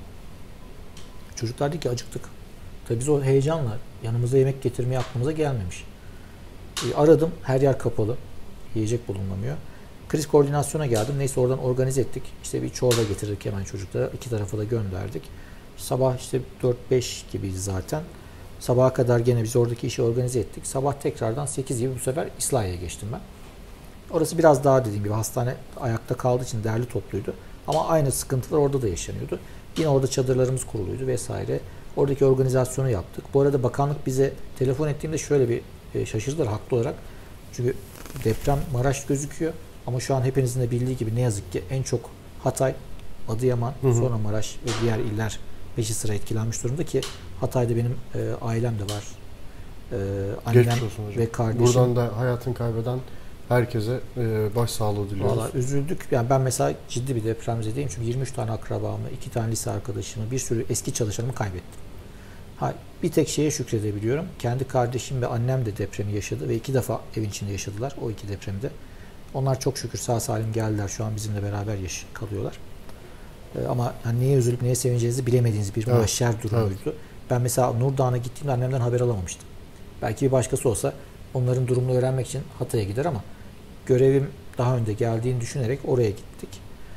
Çocuklar dedi ki acıktık. Tabii biz o heyecanla yanımıza yemek getirmeye aklımıza gelmemiş. Aradım. Her yer kapalı. Yiyecek bulunamıyor. Kriz koordinasyona geldim. Neyse oradan organize ettik. İşte bir çorba getirdik hemen çocuklara. 2 tarafa da gönderdik. Sabah işte 4-5 gibiydi zaten. Sabaha kadar gene biz oradaki işi organize ettik. Sabah tekrardan 8 gibi bu sefer İslahiye'ye geçtim ben. Orası biraz daha dediğim gibi hastane ayakta kaldığı için derli topluydu. Ama aynı sıkıntılar orada da yaşanıyordu. Yine orada çadırlarımız kuruluydu vesaire. Oradaki organizasyonu yaptık. Bu arada bakanlık bize telefon ettiğimde şöyle bir şaşırdılar haklı olarak. Çünkü deprem Maraş gözüküyor. Ama şu an hepinizin de bildiği gibi ne yazık ki en çok Hatay, Adıyaman, sonra Maraş ve diğer iller peşi sıra etkilenmiş durumda ki Hatay'da benim ailem de var. Annem ve kardeşim. Buradan da hayatını kaybeden herkese başsağlığı diliyoruz. Valla üzüldük. Yani ben mesela ciddi bir depremzedeyim. Çünkü 23 tane akrabamı, 2 tane lise arkadaşımı, bir sürü eski çalışanımı kaybettim. Bir tek şeye şükredebiliyorum. Kendi kardeşim ve annem de depremi yaşadı ve 2 defa evin içinde yaşadılar o 2 depremde. Onlar çok şükür sağ salim geldiler. Şu an bizimle beraber kalıyorlar. Ama yani neye üzülüp neye sevineceğinizi bilemediğiniz bir mahşer durumuydu. Evet. Ben mesela Nurdağ'a gittiğimde annemden haber alamamıştım. Belki bir başkası olsa onların durumunu öğrenmek için Hatay'a gider ama görevim daha önde geldiğini düşünerek oraya gittik.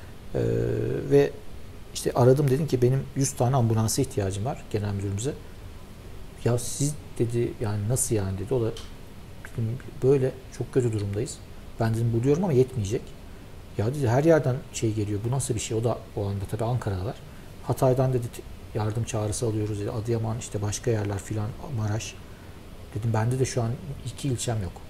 Ve işte aradım, dedim ki benim 100 tane ambulansa ihtiyacım var genel müdürümüze. Ya siz dedi, yani nasıl yani dedi. O da dedim, böyle çok kötü durumdayız. Ben dedim buluyorum ama yetmeyecek. Ya dedi her yerden şey geliyor. Bu nasıl bir şey? O da o anda tabii Ankara'dalar. Hatay'dan dedi yardım çağrısı alıyoruz dedi. Adıyaman işte başka yerler filan, Maraş. Dedim bende de şu an 2 ilçem yok.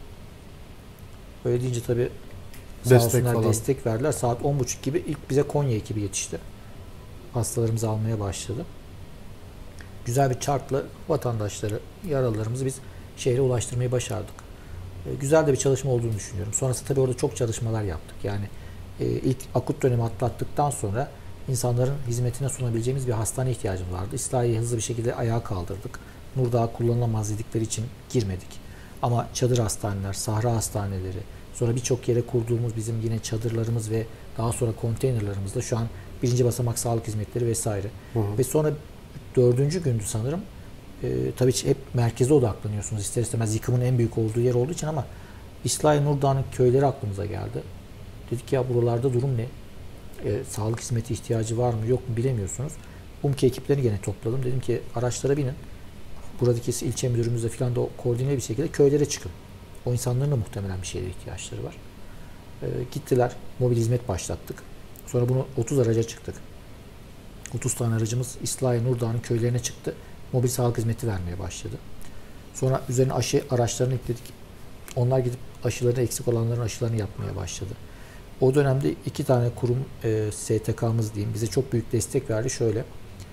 Öyle deyince tabii sağ olsunlar destek verdiler. Saat 10.30 gibi ilk bize Konya ekibi yetişti. Hastalarımızı almaya başladı. Güzel bir çarkla vatandaşları, yaralılarımızı biz şehre ulaştırmayı başardık. Güzel de bir çalışma olduğunu düşünüyorum. Sonrasında tabii orada çok çalışmalar yaptık. Yani ilk akut dönemi atlattıktan sonra insanların hizmetine sunabileceğimiz bir hastane ihtiyacımız vardı. İslahiye'yi hızlı bir şekilde ayağa kaldırdık. Nurdağ kullanılamaz dedikleri için girmedik. Ama çadır hastaneler, sahra hastaneleri, sonra birçok yere kurduğumuz bizim yine çadırlarımız ve daha sonra konteynerlarımızda şu an 1. basamak sağlık hizmetleri vesaire. Ve sonra 4. gündü sanırım. Tabii hep merkeze odaklanıyorsunuz. İster istemez yıkımın en büyük olduğu yer olduğu için ama İslahiye Nurdağ'ın köyleri aklımıza geldi. Dedik ya buralarda durum ne? Sağlık hizmeti ihtiyacı var mı yok mu bilemiyorsunuz. UMKE ekiplerini gene topladım. Dedim ki araçlara binin. Buradaki ilçe müdürümüzle falan da koordine bir şekilde köylere çıkın. O insanların da muhtemelen bir şeye ihtiyaçları var. Gittiler. Mobil hizmet başlattık. Sonra bunu 30 araca çıktık. 30 tane aracımız İslahiye Nurdağ'ın köylerine çıktı. Mobil sağlık hizmeti vermeye başladı. Sonra üzerine aşı araçlarını ekledik. Onlar gidip aşıları eksik olanların aşılarını yapmaya başladı. O dönemde 2 tane kurum STK'mız diyeyim bize çok büyük destek verdi. Şöyle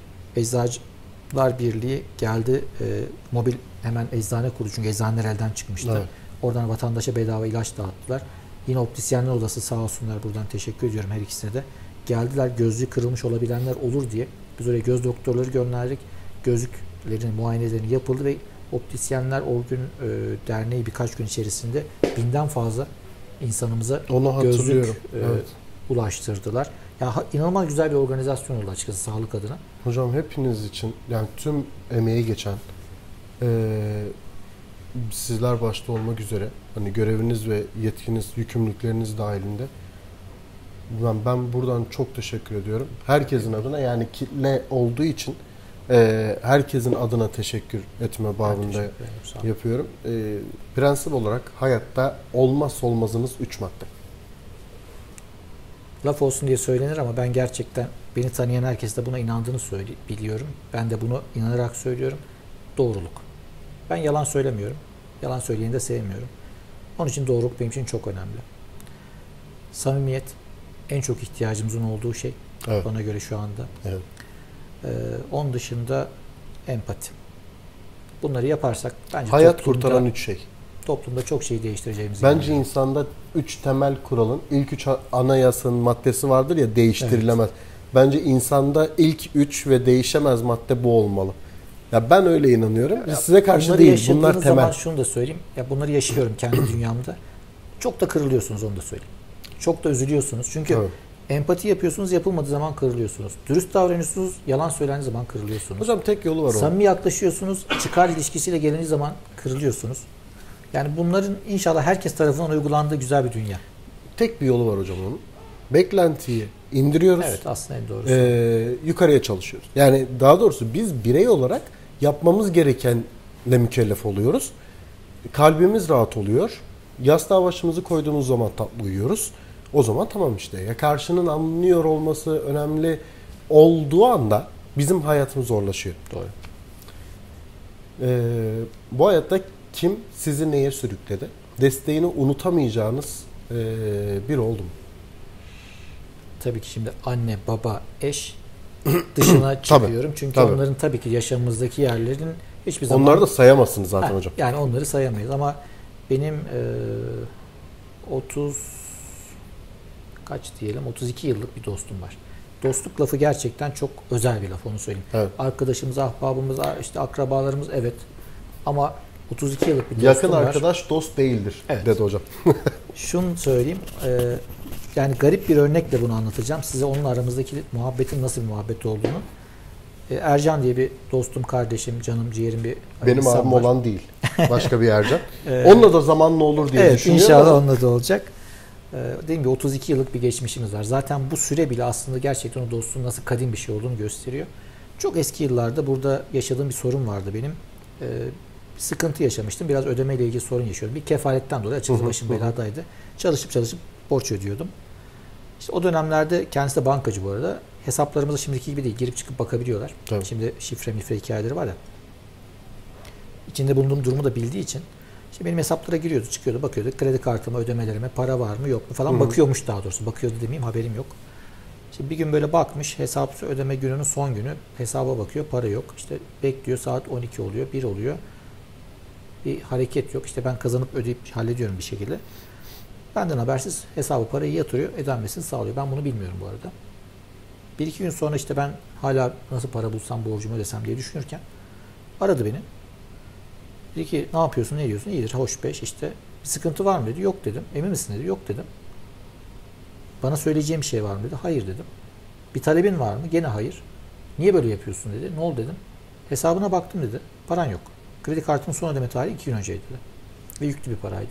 Eczacılar Birliği geldi, mobil hemen eczane kurdu çünkü eczaneler elden çıkmıştı. Evet. Oradan vatandaşa bedava ilaç dağıttılar. Yine optisyenler odası sağ olsunlar, buradan teşekkür ediyorum her ikisine de. Geldiler, gözlüğü kırılmış olabilenler olur diye biz oraya göz doktorları gönderdik. Gözlüklerin muayenelerini yapıldı ve optisyenler o gün derneği birkaç gün içerisinde 1000'den fazla insanımıza gözlük ulaştırdılar. Ya inanılmaz güzel bir organizasyon oldu açıkçası sağlık adına. Hocam hepiniz için yani tüm emeği geçen sizler başta olmak üzere hani göreviniz ve yetkiniz, yükümlülükleriniz dahilinde ben buradan çok teşekkür ediyorum. Herkesin adına yani kitle olduğu için herkesin adına teşekkür etme babında yapıyorum. Prensip olarak hayatta olmazsa olmazınız 3 madde. Laf olsun diye söylenir ama ben gerçekten beni tanıyan herkes de buna inandığını biliyorum. Ben de bunu inanarak söylüyorum. Doğruluk. Ben yalan söylemiyorum. Yalan söyleyeni de sevmiyorum. Onun için doğruluk benim için çok önemli. Samimiyet en çok ihtiyacımızın olduğu şey. Evet. Bana göre şu anda. Evet. Onun dışında empati. Bunları yaparsak bence hayat kurtaran 3 şey. Toplumda çok şey değiştireceğimizi bence insanda 3 temel kuralın ilk 3 anayasanın maddesi vardır ya değiştirilemez. Evet. Bence insanda ilk 3 ve değişemez madde bu olmalı. Ya ben öyle inanıyorum. Ya, size karşı değil. Bunlar temel. Zaman şunu da söyleyeyim. Ya bunları yaşıyorum kendi dünyamda. Çok da kırılıyorsunuz, onu da söyleyeyim. Çok da üzülüyorsunuz. Çünkü evet. Empati yapıyorsunuz, yapılmadığı zaman kırılıyorsunuz. Dürüst davranıyorsunuz, yalan söylendiği zaman kırılıyorsunuz. Hocam tek yolu var. Samimi yaklaşıyorsunuz, çıkar ilişkisiyle gelindiği zaman kırılıyorsunuz. Yani bunların inşallah herkes tarafından uygulandığı güzel bir dünya. Tek bir yolu var hocam onun. Beklentiyi indiriyoruz. Evet, aslında en doğrusu. Yukarıya çalışıyoruz. Yani daha doğrusu biz birey olarak yapmamız gerekenle mükellef oluyoruz. Kalbimiz rahat oluyor. Yastığa başımızı koyduğumuz zaman tatlı uyuyoruz. O zaman tamam işte. Ya karşının anlıyor olması önemli olduğu anda bizim hayatımız zorlaşıyor. Doğru. Bu hayatta kim sizi neye sürükledi? Desteğini unutamayacağınız bir oldu mu? Tabii ki şimdi anne, baba, eş dışına çıkıyorum. Çünkü onların tabii ki yaşamımızdaki yerlerin hiçbir zaman... Onları da sayamazsınız zaten hocam. Yani onları sayamayız ama benim 32 yıllık bir dostum var. Dostluk lafı gerçekten çok özel bir laf, onu söyleyeyim. Evet. Arkadaşımız, ahbabımız, işte akrabalarımız, evet. Ama 32 yıllık bir dostum yakın var. arkadaş dost değildir, evet, dedi hocam. Şunu söyleyeyim. Yani garip bir örnekle bunu anlatacağım. Size onun aramızdaki muhabbetin nasıl bir muhabbet olduğunu. Ercan diye bir dostum, kardeşim, canım, ciğerim bir benim insan abim var. olan değil. Başka bir Ercan. Onunla da zamanla olur diye düşünüyorum. İnşallah onunla da olacak. Dediğim gibi 32 yıllık bir geçmişimiz var. Zaten bu süre bile aslında gerçekten o dostluğun nasıl kadim bir şey olduğunu gösteriyor. Çok eski yıllarda burada yaşadığım bir sorun vardı benim. Bir sıkıntı yaşamıştım. Biraz ödemeyle ilgili sorun yaşıyordum. Bir kefaletten dolayı açıkçası başım beladaydı. Çalışıp borç ödüyordum. İşte o dönemlerde, kendisi de bankacı bu arada. Hesaplarımıza şimdiki gibi değil. Girip çıkıp bakabiliyorlar. Tabii. Şimdi şifre hikayeleri var ya. İçinde bulunduğum durumu da bildiği için işte benim hesaplara giriyordu, çıkıyordu, bakıyordu. Kredi kartıma, ödemelerime, para var mı yok mu falan bakıyormuş daha doğrusu. Bakıyordu demeyeyim, haberim yok. Şimdi bir gün böyle bakmış, hesap ödeme gününün son günü, hesaba bakıyor, para yok. İşte bekliyor, saat 12 oluyor, 1 oluyor. Bir hareket yok. İşte ben kazanıp ödeyip hallediyorum bir şekilde. Benden habersiz hesabı, parayı yatırıyor, ödenmesini sağlıyor. Ben bunu bilmiyorum bu arada. 1-2 gün sonra işte ben hala nasıl para bulsam, borcumu ödesem diye düşünürken aradı beni. Dedi ki ne yapıyorsun, ne ediyorsun? İyidir, hoş beş, işte bir sıkıntı var mı dedi. Yok dedim. Emin misin dedi. Yok dedim. Bana söyleyeceğim bir şey var mı dedi. Hayır dedim. Bir talebin var mı? Gene hayır. Niye böyle yapıyorsun dedi. Ne oldu dedim. Hesabına baktım dedi. Paran yok. Kredi kartımın son ödeme tarihi 2 gün önceydi dedi. Ve yüklü bir paraydı.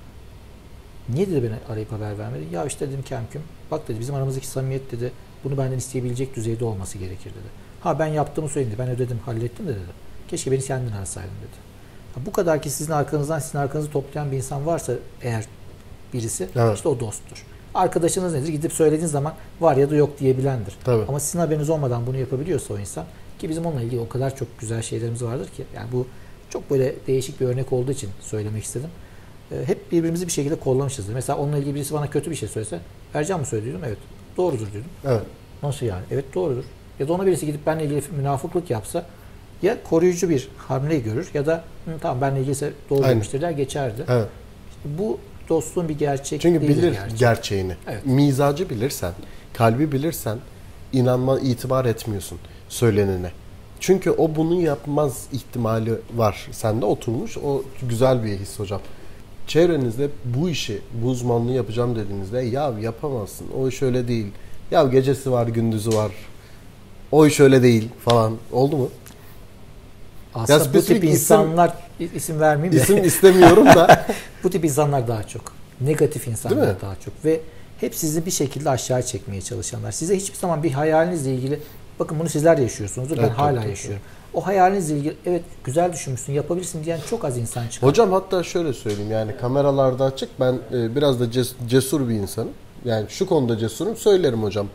Niye dedi beni arayıp haber vermedi? Ya işte dedim kemküm. Bak dedi, bizim aramızdaki samimiyet dedi, bunu benden isteyebilecek düzeyde olması gerekir dedi. Ha ben yaptığımı söyledi. Ben ödedim, hallettim de dedi. Keşke beni kendin arasaydın dedi. Ha, bu kadar ki sizin arkanızı toplayan bir insan varsa eğer birisi, evet, işte o dosttur. Arkadaşınız nedir? Gidip söylediğiniz zaman var ya da yok diyebilendir. Tabii. Ama sizin haberiniz olmadan bunu yapabiliyorsa o insan, ki bizim onunla ilgili o kadar çok güzel şeylerimiz vardır ki, yani bu çok böyle değişik bir örnek olduğu için söylemek istedim. Hep birbirimizi bir şekilde kollamışızdır. Mesela onunla ilgili birisi bana kötü bir şey söylese, Ercan mı söyledi diyordum? Evet. Doğrudur diyordum. Evet. Nasıl yani? Evet doğrudur. Ya da ona birisi gidip benimle ilgili münafıklık yapsa, ya koruyucu bir hamle görür ya da tamam benimle ilgili doğru demiştir der, geçerdi. Evet. İşte bu dostluğun bir gerçek çünkü değildir bilir gerçeğini. Evet. Mizacı bilirsen, kalbi bilirsen itibar etmiyorsun söylenene. Çünkü o bunu yapmaz ihtimali var. Sende oturmuş. O güzel bir his hocam. Çevrenizde bu işi, bu uzmanlığı yapacağım dediğinizde ya yapamazsın. O iş öyle değil. Ya gecesi var, gündüzü var. O iş öyle değil falan. Oldu mu? Aslında bu tip insanlar, isim vermeyeyim de. İsim istemiyorum da. Bu tip insanlar daha çok. Negatif insanlar daha çok. Ve hep sizi bir şekilde aşağı çekmeye çalışanlar. Size hiçbir zaman bir hayalinizle ilgili, bakın bunu sizler de yaşıyorsunuzdur. Ben hala yaşıyorum. O hayalinizle ilgili evet güzel düşünmüşsün, yapabilirsin diyen çok az insan çıkar. Hocam hatta şöyle söyleyeyim, yani kameralarda açık, ben biraz da cesur bir insanım. Yani şu konuda cesurum, söylerim hocam.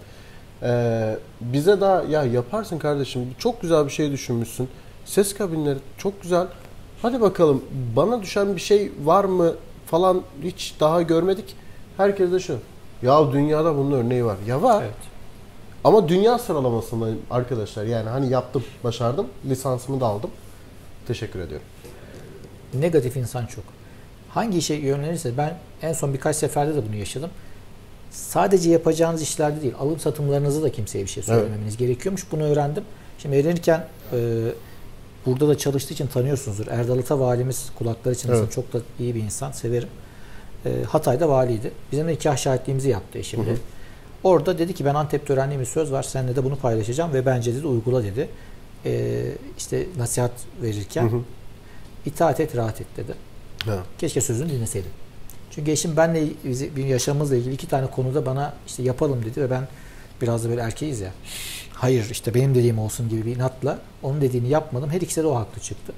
Bize daha ya yaparsın kardeşim, çok güzel bir şey düşünmüşsün. Ses kabinleri çok güzel. Hadi bakalım bana düşen bir şey var mı falan, hiç daha görmedik. Herkes de şu. Ya dünyada bunun örneği var. Ya var. Evet. Ama dünya sıralamasındayım arkadaşlar. Yani hani yaptım, başardım. Lisansımı da aldım. Teşekkür ediyorum. Negatif insan çok. Hangi işe yönlenirse, ben en son birkaç seferde de bunu yaşadım. Sadece yapacağınız işlerde değil, alım satımlarınızı da kimseye bir şey söylememeniz gerekiyormuş. Bunu öğrendim. Şimdi evlenirken burada da çalıştığı için tanıyorsunuzdur. Erdal Ata valimiz, kulakları için çok da iyi bir insan, severim. Hatay'da valiydi. Bizim de nikah şahitliğimizi yaptı eşimle. Orada dedi ki ben Antep'te öğrendiğim bir söz var, seninle de bunu paylaşacağım ve bence dedi uygula dedi. İşte nasihat verirken itaat et, rahat et dedi. Ha. Keşke sözünü dinleseydim. Çünkü eşim benle bir yaşamımızla ilgili 2 tane konuda bana işte yapalım dedi ve ben biraz da böyle erkeğiz ya. Hayır işte benim dediğim olsun gibi bir inatla onun dediğini yapmadım. Her ikisi de o haklı çıktı.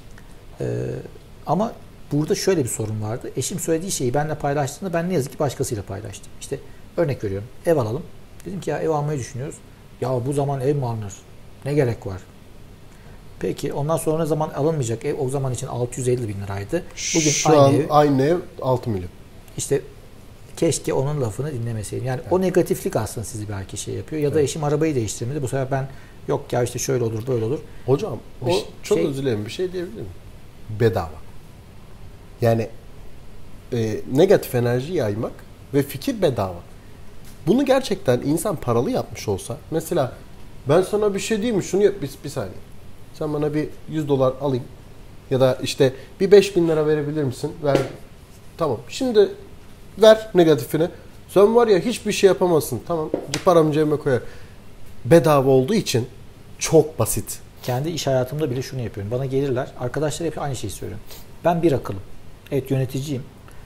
Ama burada şöyle bir sorun vardı. Eşim söylediği şeyi benimle paylaştığında ben ne yazık ki başkasıyla paylaştım. İşte örnek veriyorum. Ev alalım. Dedim ki ya ev almayı düşünüyoruz. Ya bu zaman ev mi alınır? Ne gerek var? Peki ondan sonra zaman alınmayacak ev o zaman için 650 bin liraydı. Bugün Şu an aynı ev 6 milyon. İşte keşke onun lafını dinlemeseydim. Yani o negatiflik aslında sizi belki şey yapıyor. Ya da eşim arabayı değiştirmedi. Bu sefer ben yok ya işte şöyle olur böyle olur. Hocam çok özür dilerim bir şey diyebilir miyim? Bedava. Yani negatif enerji yaymak ve fikir bedava. Bunu gerçekten insan paralı yapmış olsa mesela ben sana bir şey diyeyim mi? Şunu yap bir saniye. Sen bana bir $100 alayım ya da işte bir 5.000 lira verebilir misin? Ver. Tamam. Şimdi ver negatifini. Sen var ya hiçbir şey yapamazsın. Tamam. Paramı cebime koyar. Bedava olduğu için çok basit. Kendi iş hayatımda bile şunu yapıyorum. Bana gelirler. Arkadaşlar hep aynı şeyi söylüyorum. Ben bir akılım. Evet yöneticiyim.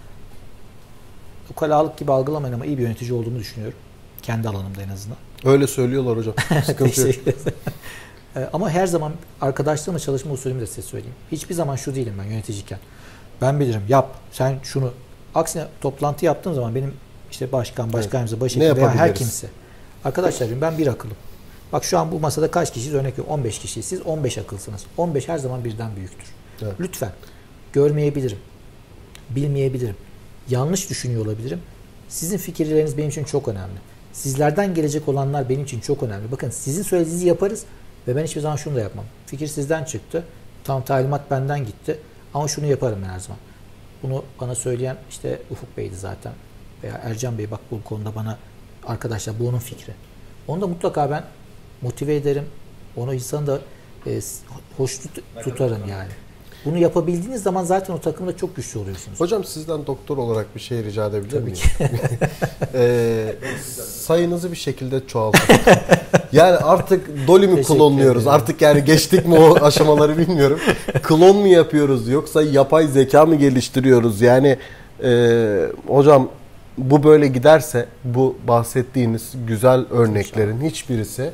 Ukalalık gibi algılamayın ama iyi bir yönetici olduğumu düşünüyorum. Kendi alanımda en azından. Öyle söylüyorlar hocam. Sıkıntı yok. Ama her zaman arkadaşlarımla çalışma usulümü de size söyleyeyim. Hiçbir zaman şu değilim ben yöneticiyken. Ben bilirim yap sen şunu. Aksine toplantı yaptığım zaman benim işte başkanımıza, başhekim veya her kimse. Arkadaşlar diyorum ben bir akıllım. Bak şu an bu masada kaç kişiyiz? Örnek veriyorum 15 kişiyiz. Siz 15 akılsınız. 15 her zaman birden büyüktür. Evet. Lütfen. Görmeyebilirim. Bilmeyebilirim. Yanlış düşünüyor olabilirim. Sizin fikirleriniz benim için çok önemli. Sizlerden gelecek olanlar benim için çok önemli. Bakın sizin söylediğinizi yaparız ve ben hiçbir zaman şunu da yapmam. Fikir sizden çıktı. Tam talimat benden gitti. Ama şunu yaparım ben her zaman. Bunu bana söyleyen işte Ufuk Bey'di zaten. Veya Ercan Bey bak bu konuda bana arkadaşlar bu onun fikri. Onu da mutlaka ben motive ederim. Onu insanı da hoş tutarım yani. Bunu yapabildiğiniz zaman zaten o takımda çok güçlü oluyorsunuz. Hocam sizden doktor olarak bir şey rica edebilir miyim? Tabii ki. Sayınızı bir şekilde çoğaltın. Yani artık Dolly mi klonluyoruz? Artık yani geçtik mi o aşamaları bilmiyorum. Klon mu yapıyoruz yoksa yapay zeka mı geliştiriyoruz? Yani hocam bu böyle giderse bu bahsettiğiniz güzel örneklerin hiçbirisi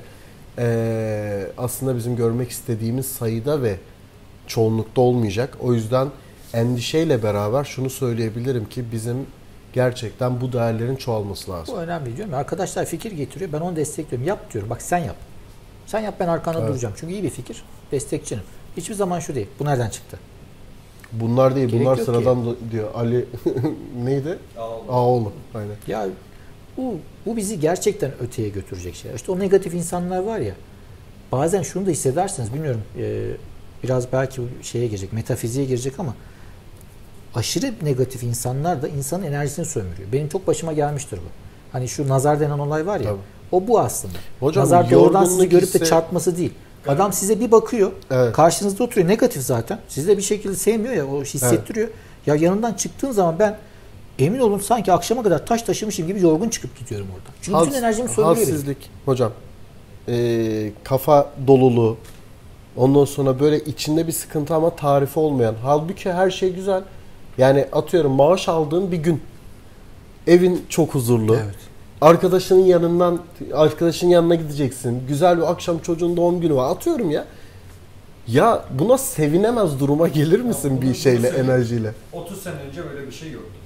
aslında bizim görmek istediğimiz sayıda ve çoğunlukta olmayacak. O yüzden endişeyle beraber şunu söyleyebilirim ki bizim gerçekten bu değerlerin çoğalması lazım. Bu önemli diyorum. Arkadaşlar fikir getiriyor. Ben onu destekliyorum. Yap diyorum. Bak sen yap. Sen yap ben arkanda duracağım. Çünkü iyi bir fikir. Destekçinim. Hiçbir zaman şu değil. Bu nereden çıktı? Bunlar değil. Gerek bunlar sıradan diyor. Ali neydi? Ağoğlu. Aynen. Ya bu bizi gerçekten öteye götürecek şey. İşte o negatif insanlar var ya. Bazen şunu da hissedersiniz. Bilmiyorum. Biraz belki şeye girecek. Metafiziğe girecek ama aşırı negatif insanlar da insanın enerjisini sömürüyor. Benim çok başıma gelmiştir bu. Hani şu nazar denen olay var ya. Tabii. O bu aslında. Hocam, nazar doğrudan sizi görüp de çarpması değil. Adam size bir bakıyor. Evet. Karşınızda oturuyor. Negatif zaten. Sizi de bir şekilde sevmiyor ya. O hissettiriyor. Evet. Ya yanından çıktığım zaman ben emin olun sanki akşama kadar taş taşımışım gibi yorgun çıkıp gidiyorum oradan. Çünkü bütün enerjimi sömürüyor. Halsizlik. Hocam. Kafa doluluğu. Ondan sonra böyle içinde bir sıkıntı ama tarifi olmayan. Halbuki her şey güzel. Yani atıyorum maaş aldığın bir gün. Evin çok huzurlu. Evet. Arkadaşının yanına gideceksin. Güzel bir akşam çocuğun doğum günü var. Atıyorum ya. Ya buna sevinemez duruma gelir misin ya bir şeyle, enerjiyle? 30 sene önce böyle bir şey yoktu.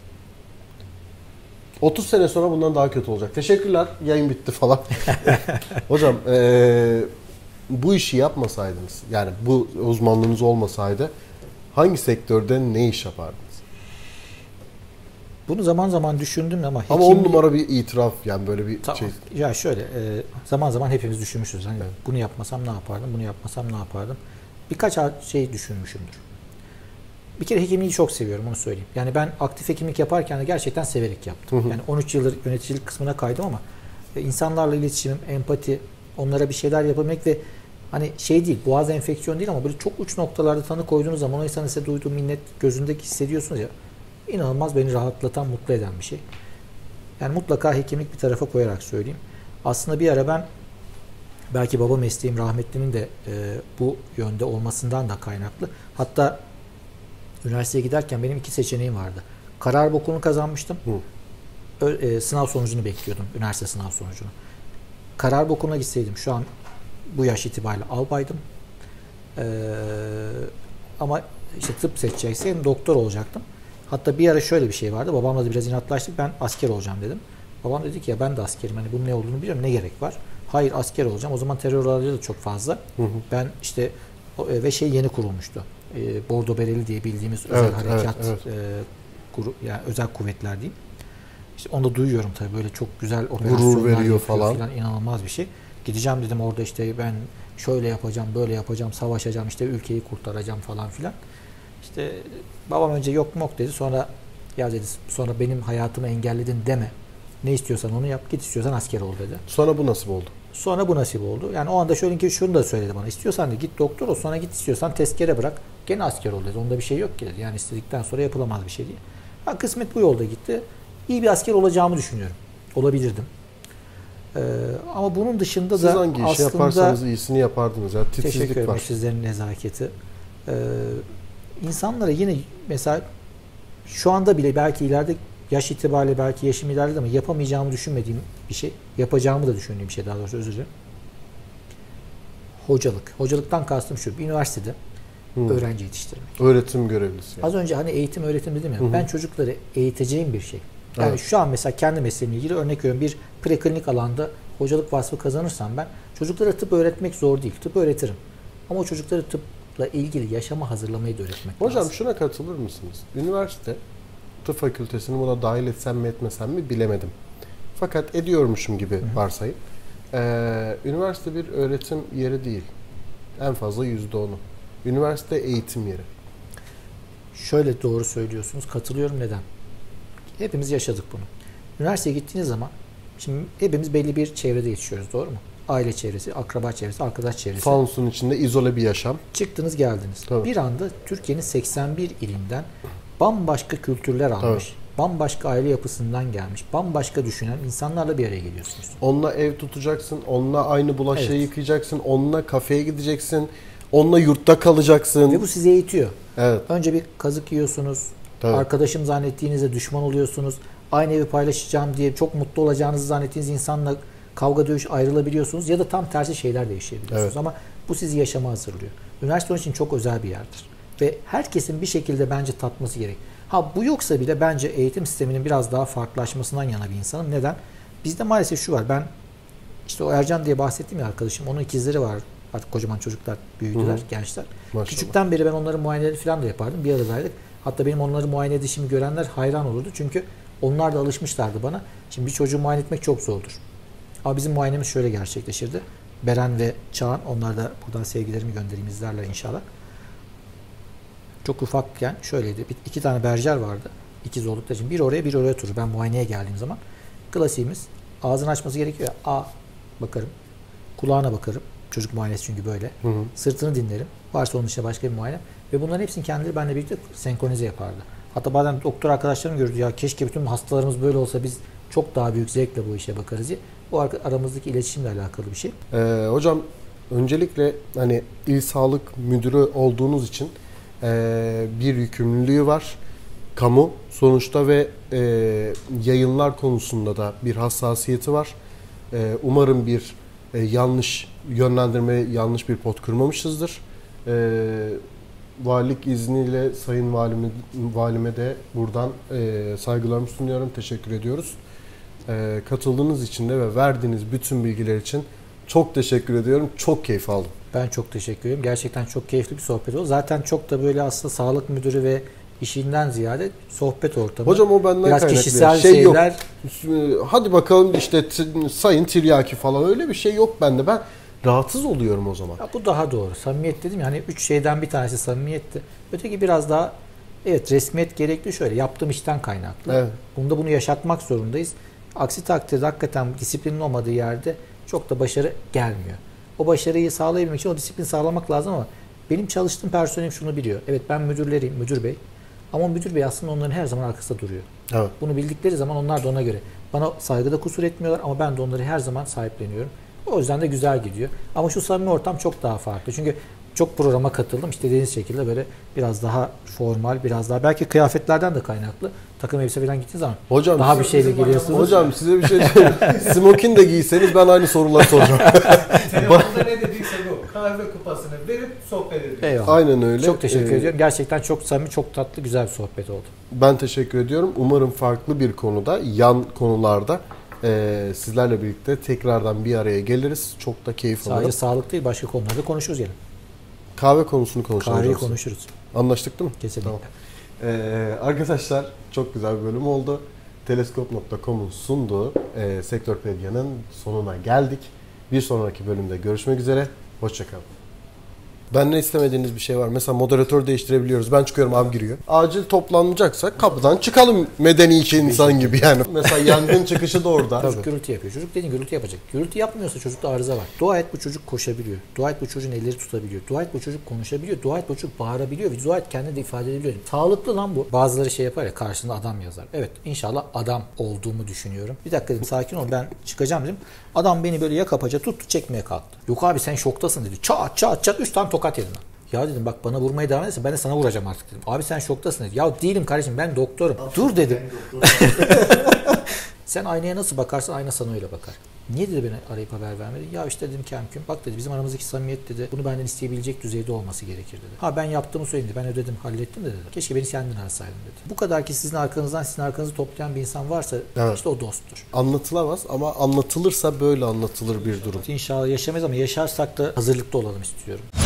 30 sene sonra bundan daha kötü olacak. Teşekkürler. Yayın bitti falan. Hocam bu işi yapmasaydınız, yani bu uzmanlığınız olmasaydı hangi sektörde ne iş yapardınız? Bunu zaman zaman düşündüm ama... Ama 10 numara bir itiraf yani böyle bir tamam. şey. Ya şöyle zaman zaman hepimiz düşünmüşüz. Hani evet. Bunu yapmasam ne yapardım, bunu yapmasam ne yapardım? Birkaç şey düşünmüşümdür. Bir kere hekimliği çok seviyorum onu söyleyeyim. Yani ben aktif hekimlik yaparken de gerçekten severek yaptım. Yani 13 yıldır yöneticilik kısmına kaydım ama insanlarla iletişimim, empati, onlara bir şeyler yapabilmek ve hani şey değil, boğaz enfeksiyon değil ama böyle çok uç noktalarda tanı koyduğunuz zaman o insanın size duyduğu minnet gözündeki hissediyorsunuz ya, inanılmaz beni rahatlatan, mutlu eden bir şey. Yani mutlaka hekimlik bir tarafa koyarak söyleyeyim. Aslında bir ara ben belki baba mesleğim rahmetlinin de bu yönde olmasından da kaynaklı. Hatta Üniversiteye giderken benim 2 seçeneğim vardı. Karar okulunu kazanmıştım. Sınav sonucunu bekliyordum. Üniversite sınav sonucunu. Karar okuluna gitseydim şu an bu yaş itibariyle albaydım. Ama işte tıp seçeceksem doktor olacaktım. Hatta bir ara şöyle bir şey vardı. Babamla da biraz inatlaştık. Ben asker olacağım dedim. Babam dedi ki ya ben de askerim. Hani bunun ne olduğunu biliyorum. Ne gerek var? Hayır asker olacağım. O zaman terör olayları da çok fazla. Ben işte ve yeni kurulmuştu. Bordo Bereli diye bildiğimiz özel harekat yani özel kuvvetler diyeyim. İşte onu da duyuyorum tabii. Böyle çok güzel operasyonlar veriyor falan. İnanılmaz bir şey. Gideceğim dedim orada işte ben şöyle yapacağım, böyle yapacağım, savaşacağım, işte ülkeyi kurtaracağım falan filan. İşte babam önce yok dedi. Sonra ya dedi sonra benim hayatımı engelledin deme. Ne istiyorsan onu yap, git istiyorsan asker ol dedi. Sonra bu nasip oldu? Sonra bu nasip oldu. Yani o anda şöyle ki şunu da söyledi bana. İstiyorsan da git doktor ol, sonra git istiyorsan tezkere bırak. Gene asker ol dedi. Onda bir şey yok ki dedi. Yani istedikten sonra yapılamaz bir şey değil. Ha, kısmet bu yolda gitti. İyi bir asker olacağımı düşünüyorum. Olabilirdim. Ama bunun dışında siz da aslında... Siz hangi işi yaparsanız iyisini yapardınız. Yani teşekkür ederim var. Sizlerin nezaketi. İnsanlara yine mesela şu anda bile belki ileride yaş itibariyle belki yaşım ilerledi ama yapamayacağımı düşünmediğim bir şey. Yapacağımı da düşündüğüm bir şey daha doğrusu özür dilerim. Hocalık. Hocalıktan kastım şu. Bir üniversitede öğrenci yetiştirmek. Öğretim görevlisi. Yani. Az önce hani eğitim öğretim dedim ya. Ben çocukları eğiteceğim bir şey. Yani şu an mesela kendi mesleğimle ilgili örnek veriyorum. Bir preklinik alanda hocalık vasfı kazanırsam ben çocuklara tıp öğretmek zor değil. Tıp öğretirim. Ama o çocukları tıpla ilgili yaşama hazırlamayı da öğretmek lazım. Hocam şuna katılır mısınız? Üniversite tıp fakültesini buna dahil etsem mi etmesem mi bilemedim. Fakat ediyormuşum gibi varsayıp. Üniversite bir öğretim yeri değil. En fazla %10'u. Üniversite eğitim yeri. Şöyle doğru söylüyorsunuz. Katılıyorum. Neden? Hepimiz yaşadık bunu. Üniversiteye gittiğiniz zaman şimdi hepimiz belli bir çevrede yetişiyoruz. Doğru mu? Aile çevresi, akraba çevresi, arkadaş çevresi. Fanusun içinde izole bir yaşam. Çıktınız geldiniz. Tabii. Bir anda Türkiye'nin 81 ilinden bambaşka kültürler almış. Tabii. Bambaşka aile yapısından gelmiş. Bambaşka düşünen insanlarla bir araya geliyorsunuz. Onunla ev tutacaksın. Onunla aynı bulaşığı yıkayacaksın. Onunla kafeye gideceksin. Onunla yurtta kalacaksın. Ve bu sizi eğitiyor. Evet. Önce bir kazık yiyorsunuz. Tabii. Arkadaşım zannettiğinizde düşman oluyorsunuz. Aynı evi paylaşacağım diye çok mutlu olacağınızı zannettiğiniz insanla kavga dövüş ayrılabiliyorsunuz. Ya da tam tersi şeyler de yaşayabiliyorsunuz. Evet. Ama bu sizi yaşama hazırlıyor. Üniversite onun için çok özel bir yerdir. Ve herkesin bir şekilde bence tatması gerek. Ha bu yoksa bile bence eğitim sisteminin biraz daha farklılaşmasından yana bir insanım. Neden? Bizde maalesef şu var. Ben işte o Ercan diye bahsettiğim ya arkadaşım. Onun ikizleri var. Artık kocaman çocuklar, büyüdüler, gençler. Maşallah. Küçükten beri ben onların muayeneleri falan da yapardım. Bir aradaydık. Hatta benim onları muayene edişimi görenler hayran olurdu. Çünkü onlar da alışmışlardı bana. Şimdi bir çocuğu muayene etmek çok zordur. Ama bizim muayenemiz şöyle gerçekleşirdi. Beren ve Çağan, onlar da buradan sevgilerimi göndereyim, izlerler inşallah. Çok ufakken şöyleydi. 2 tane berjer vardı. İkiz oldukları için. Biri oraya, biri oraya oturur. Ben muayeneye geldiğim zaman. Klasiğimiz ağzını açması gerekiyor. Bakarım. Kulağına bakarım. Çocuk muayenesi çünkü böyle. Sırtını dinlerim. Varsa onun dışında başka bir muayene. Ve bunların hepsini kendileri benimle birlikte senkronize yapardı. Hatta bazen doktor arkadaşlarım gördü. Ya keşke bütün hastalarımız böyle olsa biz çok daha büyük zevkle bu işe bakarız diye. Bu aramızdaki iletişimle alakalı bir şey. Hocam öncelikle hani İl Sağlık Müdürü olduğunuz için bir yükümlülüğü var. Kamu sonuçta ve yayınlar konusunda da bir hassasiyeti var. Umarım bir yanlış yönlendirme, yanlış bir pot kırmamışızdır. Valilik izniyle Sayın Valime de buradan saygılarımı sunuyorum. Teşekkür ediyoruz. Katıldığınız için de ve verdiğiniz bütün bilgiler için çok teşekkür ediyorum. Çok keyif aldım. Ben çok teşekkür ederim. Gerçekten çok keyifli bir sohbet oldu. Zaten çok da böyle aslında sağlık müdürü ve işinden ziyade sohbet ortamı. Hocam o benden biraz kaynaklı. Kişisel şey şeyler. Yok. Hadi bakalım işte Sayın Tiryaki falan öyle bir şey yok bende. Ben rahatsız oluyorum o zaman. Ya bu daha doğru. Samimiyet dedim ya hani 3 şeyden bir tanesi samimiyetti. Öteki biraz daha resmiyet gerekli şöyle yaptığım işten kaynaklı. Evet. Bunu yaşatmak zorundayız. Aksi takdirde hakikaten disiplinin olmadığı yerde çok da başarı gelmiyor. O başarıyı sağlayabilmek için o disiplin sağlamak lazım ama benim çalıştığım personelim şunu biliyor. Evet ben müdürleriyim, müdür bey. Ama müdür bey aslında onların her zaman arkasında duruyor. Evet. Bunu bildikleri zaman onlar da ona göre. Bana saygıda kusur etmiyorlar ama ben de onları her zaman sahipleniyorum. O yüzden de güzel gidiyor. Ama şu samimi ortam çok daha farklı. Çünkü çok programa katıldım. İşte dediğiniz şekilde böyle biraz daha formal, biraz daha belki kıyafetlerden de kaynaklı. Takım elbise falan gittiğiniz zaman hocam, daha bir şeyle geliyorsunuz. Hocam size bir şey söyleyeyim. Smokin de giyseniz ben aynı soruları soracağım. Telefonda ne dediyse bu. Kahve kupasını verip sohbet ediyoruz. Eyvallah. Aynen öyle. Çok teşekkür ediyorum. Gerçekten çok samimi, çok tatlı, güzel bir sohbet oldu. Ben teşekkür ediyorum. Umarım farklı bir konuda, yan konularda sizlerle birlikte tekrardan bir araya geliriz. Çok da keyif alırım. Sadece sağlık değil, başka konularda konuşuruz yani. Kahve konusunu konuşalım. Kahveyi hocam. konuşuruz. Anlaştık değil mi? Kesinlikle. Tamam. Arkadaşlar çok güzel bir bölüm oldu. Teleskop.com'un sunduğu Sektörpedia'nın sonuna geldik. Bir sonraki bölümde görüşmek üzere. Hoşçakalın. Benden istemediğiniz bir şey var. Mesela moderatör değiştirebiliyoruz. Ben çıkıyorum, abi giriyor. Acil toplanacaksa kapıdan çıkalım medeni iki insan gibi yani. Mesela yangın çıkışı da orada. Çocuk gürültü yapıyor. Çocuk dediğin gürültü yapacak. Gürültü yapmıyorsa çocukta arıza var. Dua et bu çocuk koşabiliyor. Dua et bu çocuğun elleri tutabiliyor. Dua et bu çocuk konuşabiliyor. Dua et bu çocuk bağırabiliyor. Dua et kendini de ifade edebiliyor. Sağlıklı lan bu. Bazıları şey yapar ya, karşında adam yazar. Evet, inşallah adam olduğumu düşünüyorum. Bir dakika dedim, sakin ol, ben çıkacağım dedim. Adam beni böyle yaka paça tuttu, çekmeye kalktı. Yok abi sen şoktasın dedi. Çat çat çat 3 tane tokat yedim ben. Ya dedim bak, bana vurmaya devam ederse ben de sana vuracağım artık dedim. Abi sen şoktasın dedi. Ya değilim kardeşim, ben doktorum. Dur dedim. Sen aynaya nasıl bakarsan ayna sana öyle bakar. Niye dedi beni arayıp haber vermedi? Ya işte dedim kemküm. Bak dedi, bizim aramızdaki samimiyet dedi, bunu benden isteyebilecek düzeyde olması gerekir dedi. Ha ben yaptığımı söyledi. Ben ödedim, hallettim de dedi. Keşke beni senden arasaydın dedi. Bu kadar ki sizin arkanızı toplayan bir insan varsa evet, işte o dosttur. Anlatılamaz ama anlatılırsa böyle anlatılır bir durum. İnşallah yaşamayız ama yaşarsak da hazırlıklı olalım istiyorum.